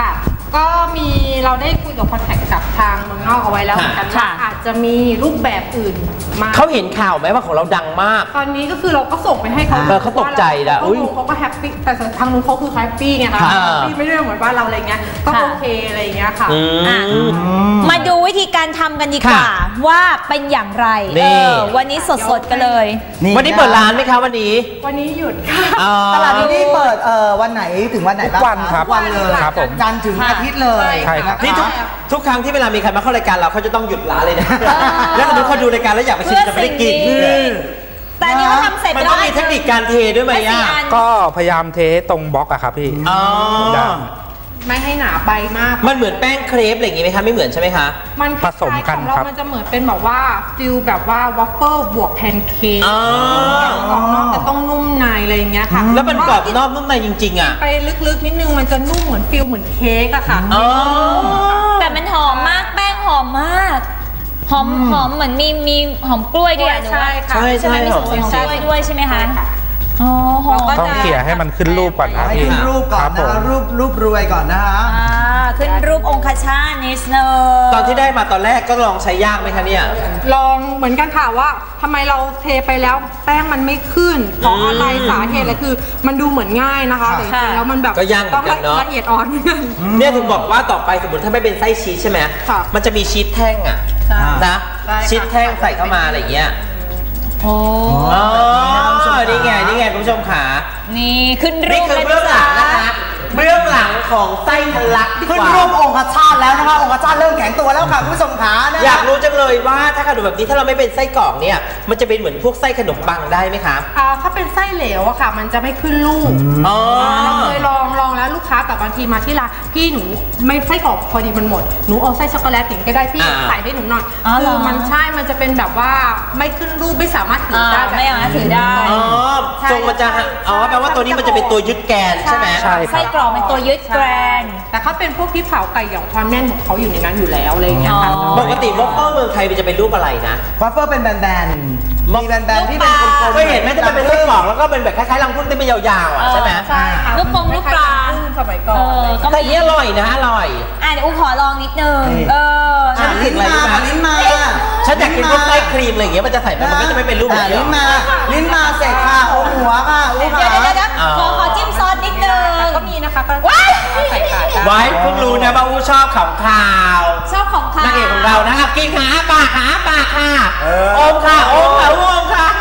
ก็มีเราได้คุยกับคอนแทคกับทางเมืองนอกเอาไว้แล้วเหมือนกันว่าอาจจะมีรูปแบบอื่นมาเขาเห็นข่าวไหมว่าของเราดังมากตอนนี้ก็คือเราก็ส่งไปให้เขาเขาตกใจนะอุ้ยเขาก็แฮปปี้แต่ทางนู้นเขาคือแฮปปี้ไงคะแฮปปี้ไม่ได้เหมือนบ้านเราอะไรเงี้ยก็โอเคอะไรเงี้ยค่ะมาดูวิธีการทำกันดีกว่าว่าเป็นอย่างไรวันนี้สดๆกันเลยวันนี้เปิดร้านไหมคะวันนี้วันนี้หยุดค่ะตลาดนี้เปิดวันไหนถึงวันไหนบ้างวันครับวันเลยจันทร์ถึงอาทิตย์เลยใช่ครับนี่ทุกทุกครั้งที่เวลามีใครมาเข้ารายการเราเขาจะต้องหยุดร้านเลยนะแล้วสมมติเขาดูรายการแล้วอยากไปชิมจะไม่ได้กินแต่นี่เขาทำเสร็จมันต้องมีเทคนิคการเทด้วยไหมอ่ะก็พยายามเทตรงบล็อกอะครับพี่ไม่ให้หนาไปมากมันเหมือนแป้งเครปอะไรอย่างงี้ไหมคะไม่เหมือนใช่ไหมคะมันผสมกันครับมันจะเหมือนเป็นแบบว่าฟิลแบบว่าวอฟเฟิลบวกแพนเค้กกรอบนอกแต่ต้องนุ่มในอะไรอย่างเงี้ยค่ะแล้วมันกรอบนอกนุ่มในจริงๆอ่ะไปลึกๆนิดนึงมันจะนุ่มเหมือนฟิลเหมือนเค้กอะค่ะแต่มันหอมมากแป้งหอมมากหอมหอมเหมือนมีมีหอมกล้วยด้วยใช่ค่ะใช่ใช่มีส่วนของกล้วยด้วยใช่ไหมคะต้องเขี่ยให้มันขึ้นรูปก่อนนะพี่ขึ้นรูปก่อนนะรูปรูปรวยก่อนนะคะขึ้นรูปองคชาตินิดนึงตอนที่ได้มาตอนแรกก็ลองใช้ยากไหมคะเนี่ยลองเหมือนกันค่ะว่าทำไมเราเทไปแล้วแป้งมันไม่ขึ้นเพราะอะไรสาเหตุอะไรคือมันดูเหมือนง่ายนะคะแต่จริงๆแล้วมันแบบต้องละเอียดอ่อนเนี่ยถึงบอกว่าต่อไปสมมติถ้าไม่เป็นไส้ชีสใช่ไหมมันจะมีชีสแท่งอ่ะนะชีสแท่งใส่เข้ามาอะไรอย่างเงี้ยโอ้นี่ไงนี่ไงคุณผู้ชมขานี่ขึ้นรูปนี่คือเบื้องหลังนะคะเบื้องหลังของไส้ทะลักขึ้นรูปองคชาตแล้วนะคะองคชาตเริ่มแข็งตัวแล้วค่ะคุณผู้ชมขาอยากรู้จังเลยว่าถ้าขนมแบบนี้ถ้าเราไม่เป็นไส้กรอกเนี่ยมันจะเป็นเหมือนพวกไส้ขนมปังได้ไหมคะอ่าถ้าเป็นไส้เหลวอะค่ะมันจะไม่ขึ้นรูปอ๋อเราเคยลองลองแล้วลูกค้ากับบางทีมาที่ร้านพี่หนูไม่ไส้กรอกพอดีมันหมดหนูเอาไส้ช็อกโกแลตถึงก็ได้พี่ใส่ให้หนูหน่อยคือมันใช่มันจะเป็นแบบว่าไม่ขึ้นรูปไม่สามารถถือได้ไม่สามารถถือได้อ๋อทรงมันจะอ๋อแปลว่าตัวนี้มันจะเป็นตัวยึดแกนใช่ไหมใช่ไส้กรอกเป็นตัวยึดแกนแต่เขาเป็นพวกที่เผาไก่หยองความแน่นของเขาอยู่ในนั้นอยู่แล้วอะไรอย่างเงี้ยค่ะปกติวอฟเฟิลเมืองไทยมันจะเป็นรูปอะไรนะวอฟเฟิลเป็นแบนๆมีแบนๆที่เป็นคนๆเคยเห็นไหมที่มันเป็นไส้กรอกแล้วก็เป็นแบบคล้ายๆรังผึ้งที่เป็นยาวๆอ่ะใช่ไหมใช่ค่ะลูกปงลูกปลาสมัยก่อนแต่ยี่อร่อยนะอร่อยอ่ะเดี๋ยวอุ้งขอลองนิดนึงเออลิ้นมาลิ้นมาฉันอยากกินพวกไส้ครีมอะไรอย่างเงี้ยมันจะใส่ไปมันก็จะไม่เป็นรูปแบบลิ้นมาลิ้นมาเสร็จค่ะโอ้หัวค่ะเดี๋ยวเดี๋ยวเดี๋ยวขอขอจิ้มซอสนิดนึงก็มีนะคะว้ายไว้เพิ่งรู้นะว่าอูชอบของข่าวชอบของข่าวนางเอกของเรานะคะกินหาปากหาปากค่ะโอมค่ะโอมค่ะโอมค่ะ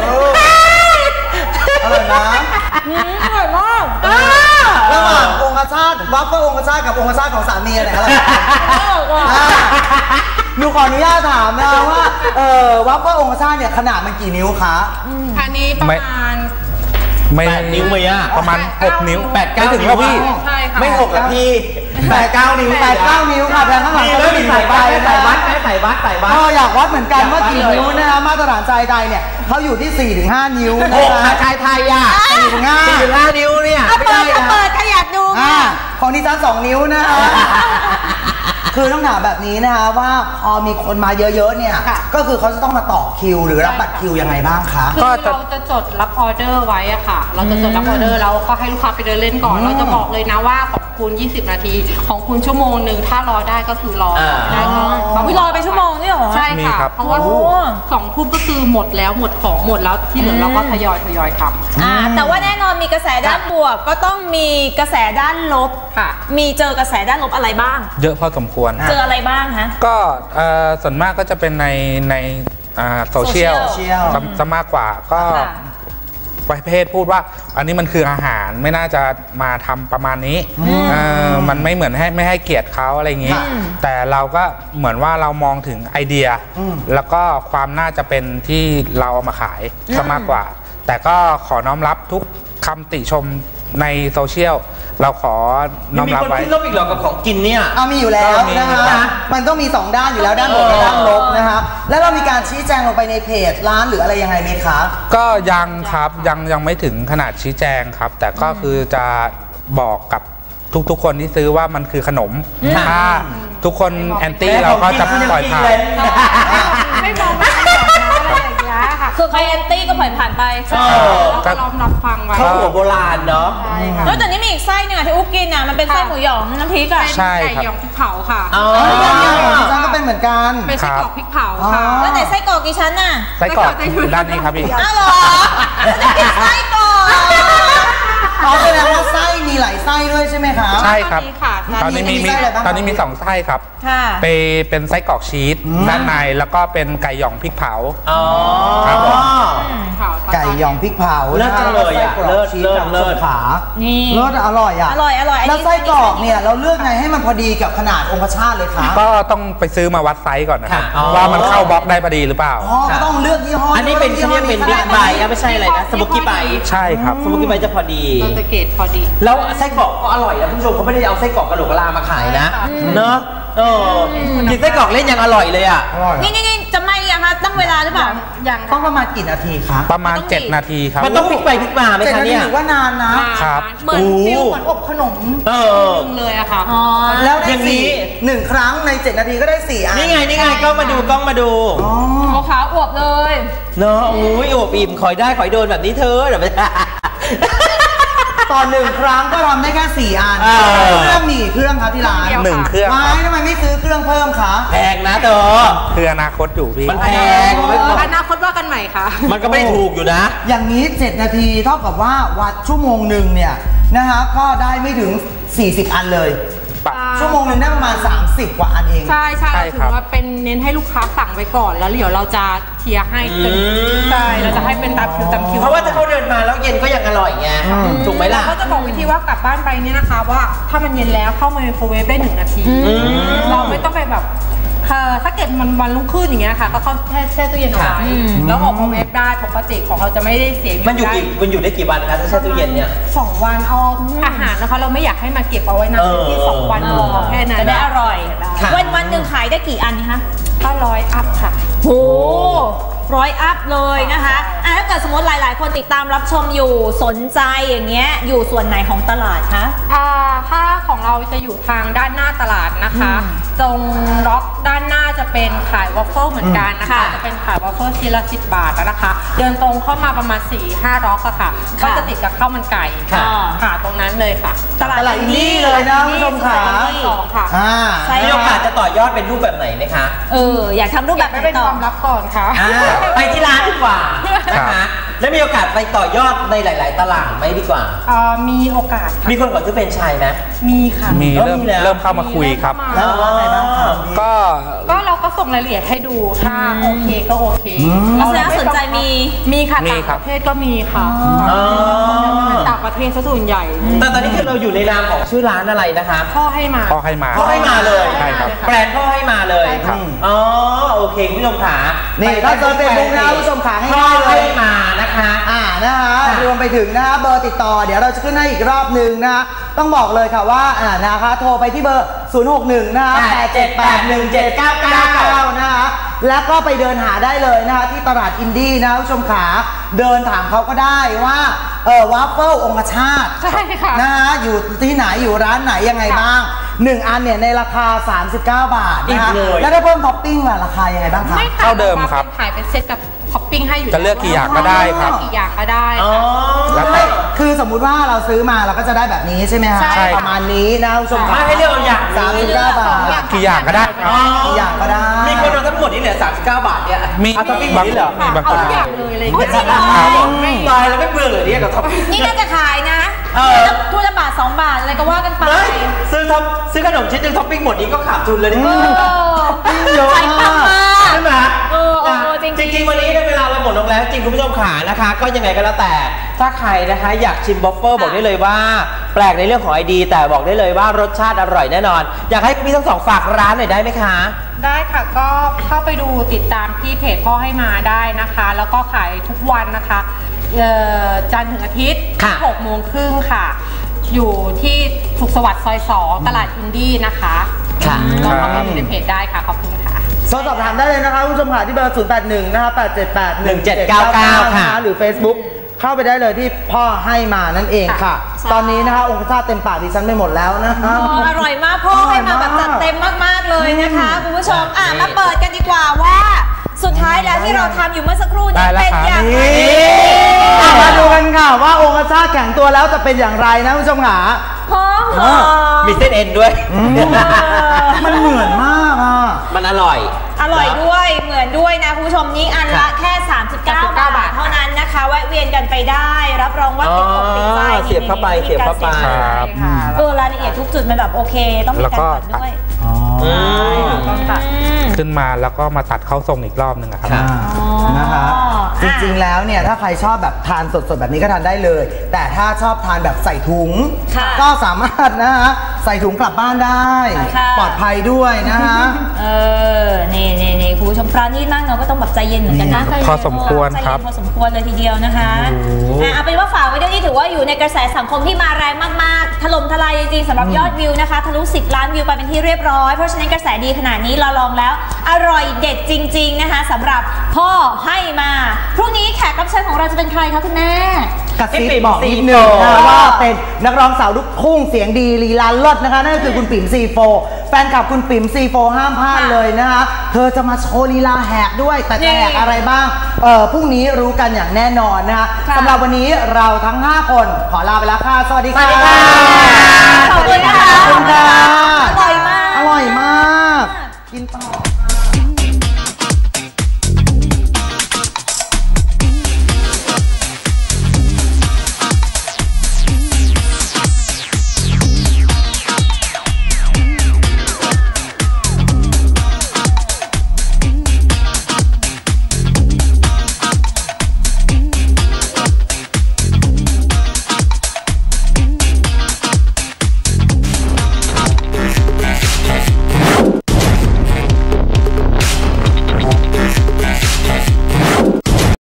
อร่อยนะอร่อยมากระหว่างองคชาตวัฟเฟิลองคชาตกับองคชาตของสามีอะไรอะไรหนูขออนุญาตถามนะว่าเออวัฟเฟิลองคชาตเนี่ยขนาดมันกี่นิ้วคะอันนี้ประมาณไม่แปดนิ้วไหมอ่ะประมาณหกนิ้วแปดเก้าถึงแล้วพี่ไม่หกแล้วพี่แปดเก้านิ้วแปดเก้านิ้วค่ะแพงข้างหลังก็มีใส่วัดใส่วัดใส่วัดใส่วัดก็อยากวัดเหมือนกันว่ากี่นิ้วนะคะมาตรฐานชายไทยเนี่ยเขาอยู่ที่สี่ถึงห้านิ้วนะคะชายไทยอ่ะสี่ถึงห้าสี่ถึงห้านิ้วเนี่ยไม่ได้นะเปิดขยับดูของดิฉันสองนิ้วนะคือต้องถามแบบนี้นะคะว่าพอมีคนมาเยอะๆเนี่ยก็คือเขาจะต้องมาต่อคิวหรือรับบัตรคิวยังไงบ้างคะคือเราจะจดรับออเดอร์ไว้อะค่ะเราจะจดรับออเดอร์แล้วก็ให้ลูกค้าไปเดินเล่นก่อนเราจะบอกเลยนะว่าของคุณยี่สิบนาทีของคุณชั่วโมงหนึ่งถ้ารอได้ก็คือรอได้เขาไม่รอไปชั่วโมงนี่หรอใช่ค่ะเพราะว่าสองทุ่มก็คือหมดแล้วหมดของหมดแล้วที่เหลือเราก็ทยอยทยอยทำอ่าแต่ว่าแน่นอนมีกระแสด้านบวกก็ต้องมีกระแสด้านลบค่ะมีเจอกระแสด้านลบอะไรบ้างเยอะพอสมควรเจออะไรบ้างฮะก็ส่วนมากก็จะเป็นในในโซเชียลซะมากกว่าก็ประเภทพูดว่าอันนี้มันคืออาหารไม่น่าจะมาทำประมาณนี้มันไม่เหมือนให้ไม่ให้เกียรติเขาอะไรอย่างนี้แต่เราก็เหมือนว่าเรามองถึงไอเดียแล้วก็ความน่าจะเป็นที่เราเอามาขายซะมากกว่าแต่ก็ขอน้อมรับทุกคำติชมในโซเชียลเราขอน้อมรับไว้มีคนคิดลบอีกหรอกับของกินเนี่ยเอามีอยู่แล้วนะคะมันต้องมีสองด้านอยู่แล้วด้านบวกและด้านลบนะคะแล้วเรามีการชี้แจงลงไปในเพจร้านหรืออะไรยังไงไหมคะก็ยังครับยังยังไม่ถึงขนาดชี้แจงครับแต่ก็คือจะบอกกับทุกๆคนที่ซื้อว่ามันคือขนมถ้าทุกคนแอนตี้เราก็จะปล่อยผ่านไม่มองไม่มองอะไรอย่างเงี้ยค่ะคือใครแอนตี้ก็ปล่อยผ่านไปใช่แล้วก็ล้อมรับฟังไว้ข้าวหัวโบราณเนาะแล้วแต่นี่มีอีกไส้หนึ่งที่อุ๊กกินอ่ะมันเป็นไส้หมูหยองน้ำพริกอ่ะใช่ไก่หยองพริกเผาค่ะอ๋อฉันก็เป็นเหมือนกันเป็นไส้กรอกพริกเผาค่ะแล้วไหนไส้กรอกกี่ชั้นน่ะไส้กรอกด้านนี้ครับพี่อ้าวเหรอจะกินไส้กรอกอ๋อแสดงว่าไส้มีหลายไส้ด้วยใช่ไหมคะใช่ครับตอนนี้มีตอนนี้มีสองไส้ครับไปเป็นไส้กรอกชีสด้านในแล้วก็เป็นไก่หยองพริกเผาอ๋อครับผมไก่หยองพริกเผาเลิศจังเลยอ่ะเลิศเลิศเลิศขานี่เลิศอร่อยอ่ะอร่อยอร่อยแล้วไส้กรอกเนี่ยเราเลือกไงให้มันพอดีกับขนาดองคชาตเลยคะก็ต้องไปซื้อมาวัดไซส์ก่อนนะครับว่ามันเข้าบล็อกได้พอดีหรือเปล่าอ๋อต้องเลือกยี่ห้ออันนี้เป็นที่นี่เป็นบิ๊กไบต์ไม่ใช่อะไรนะสโมกกี้ไบต์ใช่ครับสโมกกี้ไบต์จะพอดีจะเกตพอดีแล้วไส้กรอกก็อร่อยนะคุณผู้ชมเขาไม่ได้เอาไส้กรอกกระโหลกกะลามาขายนะเนอะเออกินไส้กรอกเล่นยังอร่อยเลยอ่ะนี่นี่นี่จะไม่ยังคะตั้งเวลาหรือเปล่ายังต้องประมาณกี่นาทีคะประมาณเจ็ดนาทีครับมันต้องพลิกไปพลิกมาไหมคะเนี่ยถือว่านานนะครับเหมือนฟิลเหมือนอบขนมนึงเลยอะค่ะแล้วอย่างนี้หนึ่งครั้งในเจ็ดนาทีก็ได้สี่อันนี่ไงนี่ไงก็มาดูกล้องมาดูขาวขาวอวบเลยเนาะอุ้ยอวบอิ่มคอยได้คอยโดนแบบนี้เธอเดี๋ยวไปตอนหนึ่งครั้งก็ทำได้แค่สี่อันเครื่องมีเครื่องครับที่ร้านหนึ่งเครื่องไม่ทำไมไม่ซื้อเครื่องเพิ่มคะแพงนะเธอคืออนาคตอยู่พี่มันแพงอนาคตว่ากันใหม่ค่ะมันก็ไม่ถูกอยู่นะอย่างนี้เจ็ดนาทีเท่ากับว่าวัดชั่วโมงหนึ่งเนี่ยนะคะก็ได้ไม่ถึงสี่สิบอันเลยชั่วโมงนึงได้ประมาณสามสิบกว่าอันเองใช่ใช่เราถือว่าเป็นเน้นให้ลูกค้าสั่งไว้ก่อนแล้วเดี๋ยวเราจะเคลียร์ให้จนใช่เราจะให้เป็นตามคิวตามคิวเพราะว่าถ้าเขาเดินมาแล้วเย็นก็ยังอร่อยไงถูกไหมล่ะเขาจะบอกวิธีว่ากลับบ้านไปเนี่ยนะคะว่าถ้ามันเย็นแล้วเข้ามาไมโครเวฟได้หนึ่งนาทีเราไม่ต้องไปแบบถ้าเก็บมันวันรุ่งขึ้นอย่างเงี้ยค่ะก็เข้าแช่แช่ตู้เย็นเอาไว้แล้วออกมาเวฟได้ปกติของเราจะไม่ได้เสียมันอยู่กี่มันอยู่ได้กี่วันคะถ้าแช่ตู้เย็นเนี่ยสองวันเอาอาหารนะคะเราไม่อยากให้มาเก็บเอาไว้นานที่สองวันพอแค่นั้นจะได้อร่อยวันวันหนึ่งขายได้กี่อันคะก็ร้อยอัพค่ะโอ้ร้อยอัพเลยนะคะอ่ะถ้าเกิดสมมติหลายๆคนติดตามรับชมอยู่สนใจอย่างเงี้ยอยู่ส่วนไหนของตลาดคะอ่าถ้าของเราจะอยู่ทางด้านหน้าตลาดนะคะตรงล็อกด้านหน้าจะเป็นขายวอฟเฟิลเหมือนกันนะคะจะเป็นขายวอฟเฟิลชิ้นละสิบบาทนะคะเดินตรงเข้ามาประมาณ สี่ห้า ล็อกอะค่ะก็จะติดกับข้าวมันไก่ค่ะตรงนั้นเลยค่ะตลาดอินดี้เลยนะคุณผู้ชมค่ะสองค่ะมีโอกาสจะต่อยอดเป็นรูปแบบไหนไหมคะเอออยากทำรูปแบบไม่เป็นความลับก่อนค่ะไปที่ร้านดีกว่านะคะแล้วมีโอกาสไปต่อยอดในหลายๆตลาดไหมดีกว่ามีโอกาสมีคนขอซื้อเป็นชายไหมมีค่ะมีเริ่มเริ่มเข้ามาคุยครับแล้วว่าไงบ้างก็ก็เราก็ส่งรายละเอียดให้ดูถ้าโอเคก็โอเคเราแล้วสนใจมีมีค่ะต่างประเทศก็มีค่ะต่างประเทศซะส่วนใหญ่แต่ตอนนี้คือเราอยู่ในนามของชื่อร้านอะไรนะคะพ่อให้มาพ่อให้มาพ่อให้มาเลยใช่ครับแบรนด์พ่อให้มาเลยอ๋อโอเคคุณผู้ชมขานี่ถ้าเจอเป็นบุ้งนะคุณผู้ชมขาพ่อให้มานะคะอ่านะคะรวมไปถึงนะคะเบอร์ติดต่อเดี๋ยวเราจะขึ้นให้อีกรอบหนึ่งนะคะต้องบอกเลยค่ะว่าอ่านะคะโทรไปที่เบอร์ศูนย์ หก หนึ่งนะคะแปด เจ็ด แปด หนึ่ง เจ็ด เก้า เก้านะคะแล้วก็ไปเดินหาได้เลยนะคะที่ตลาดอินดี้นะผู้ชมขาเดินถามเขาก็ได้ว่าเออวัฟเฟิลองคชาตใช่ค่ะนะคะอยู่ที่ไหนอยู่ร้านไหนยังไงบ้างหนึ่งอันเนี่ยในราคาสามสิบเก้าบาทนะคะแล้วถ้าเพิ่มท็อปปิ้งล่ะราคายังไงบ้างคะเท่าเดิมครับขายเป็นเซ็ตกับท็อปปิ้งให้อยู่จะเลือกกี่อย่างก็ได้ครับกี่อย่างก็ได้แล้วแต่คือสมมุติว่าเราซื้อมาเราก็จะได้แบบนี้ใช่ไหมคะประมาณนี้นะผู้ชมให้เลือกอย่างสามสิบเก้าบาทกี่อย่างก็ได้กี่อย่างก็ได้มีคนเอาทั้งหมดนี่เหลือสามสิบเก้าบาทเนี่ยมีท็อปปิ้งนี้เหรอมีบางคนอย่างเลยอะไรอย่างเงี้ยจริงเหรอตายแล้วไม่เบื่อเลยเนี่ยกับท็อปปิ้งนี่น่าจะขายนะทุละบาทสองบาทอะไรก็ว่ากันไปซื้อทำซื้อขนมชิ้นหนึ่งท็อปปิ้งหมดนี้ก็ขาดทุนเลยนี่เยอะมากใช่ไหมจริงจริงวันนี้เวลาเราหมดลงแล้วจริงคุณผู้ชมขานะคะก็ยังไงก็แล้วแต่ถ้าใครนะคะอยากชิมบัฟเฟอร์บอกได้เลยว่าแปลกในเรื่องของไอดีแต่บอกได้เลยว่ารสชาติอร่อยแน่นอนอยากให้พี่ทั้งสองฝากร้านหน่อยได้ไหมคะได้ค่ะก็เข้าไปดูติดตามที่เพจพ่อให้มาได้นะคะแล้วก็ขายทุกวันนะคะจันทร์ถึงอาทิตย์หกโมงครึ่งค่ะอยู่ที่สุขสวัสดิ์ซอยสองตลาดอินดี้นะคะค่ะก็เข้าไปดูในเพจได้ค่ะขอบคุณค่ะสอบถามได้เลยนะคะคุณผู้ชมค่ะที่เบอร์ศูนย์ แปด หนึ่งนะคะแปด เจ็ด แปดหนึ่ง เจ็ด เก้า เก้าค่ะหรือ Facebook เข้าไปได้เลยที่พ่อให้มานั่นเองค่ะตอนนี้นะคะองค์ชาติเต็มปากดิฉันไปหมดแล้วนะคะอร่อยมากพ่อให้มาแบบจัดเต็มมากๆเลยนะคะคุณผู้ชมอ่ะมาเปิดกันดีกว่าว่าสุดท้ายแล้วที่เราทำอยู่เมื่อสักครู่นี้ได้แล้วเป็นครับอย่างไรอ่ะมาดูกันค่ะว่าองค์ชาติแข็งตัวแล้วจะเป็นอย่างไรนะคุณผู้ชมหาหอมหอมมีเส้นเอ็นด้วยมันเหมือนมากอ่ะมันอร่อยอร่อยด้วยเหมือนด้วยนะคุณผู้ชมนี่อันละแค่ สามสิบเก้า บาทเท่านั้นนะคะแวะเวียนกันไปได้รับรองว่าติดอกติดใจเสียบเข้าไปเสียบเข้าไปเออรายละเอียดทุกจุดมันแบบโอเคต้องมีการตัดด้วยขึ้นมาแล้วก็มาตัดเข้าทรงอีกรอบหนึ่งอะครับนะคะจริงๆแล้วเนี่ยถ้าใครชอบแบบทานสดๆแบบนี้ก็ทานได้เลย แต่ถ้าชอบทานแบบใส่ถุง ก็สามารถนะฮะใส่ถุงกลับบ้านได้ ปลอดภัยด้วยนะฮะเออนี่นี่นี่คุณผู้ชมปราณีตมากเนาะก็ต้องแบบใจเย็นเหมือนกันนะพอสมควรครับใจเย็นพอสมควรเลยทีเดียวนะคะอ่ะเอาเป็นว่าฝากไว้ด้วยนี่ถือว่าอยู่ในกระแสสังคมที่มาแรงมากๆถล่มทลายจริงๆสำหรับยอดวิวนะคะทะลุสิบล้านวิวไปเป็นที่เรียบร้อยเพราะฉะนั้นกระแสดีขนาดนี้เราลองแล้วอร่อยเด็ดจริงๆนะคะสำหรับพ่อให้มาพรุ่งนี้แขกรับเชิญของเราจะเป็นใครคะคุณแม่กระซิบบอกนิดนึงนะว่าเป็นนักร้องสาวลูกทุ่งเสียงดีลีลาเลิศนะคะนั่นก็คือคุณปิ่มซีโฟแฟนคลับคุณปิ่มซีโฟห้ามพลาดเลยนะคะเธอจะมาโชว์ลีลาแหกด้วยแต่จะแหกอะไรบ้างเออพรุ่งนี้รู้กันอย่างแน่นอนนะคะสำหรับวันนี้เราทั้งห้าคนขอลาไปแล้วค่ะสวัสดีค่ะขอบคุณค่ะขอบคุณค่ะอร่อยมากอร่อยมากกินต่อ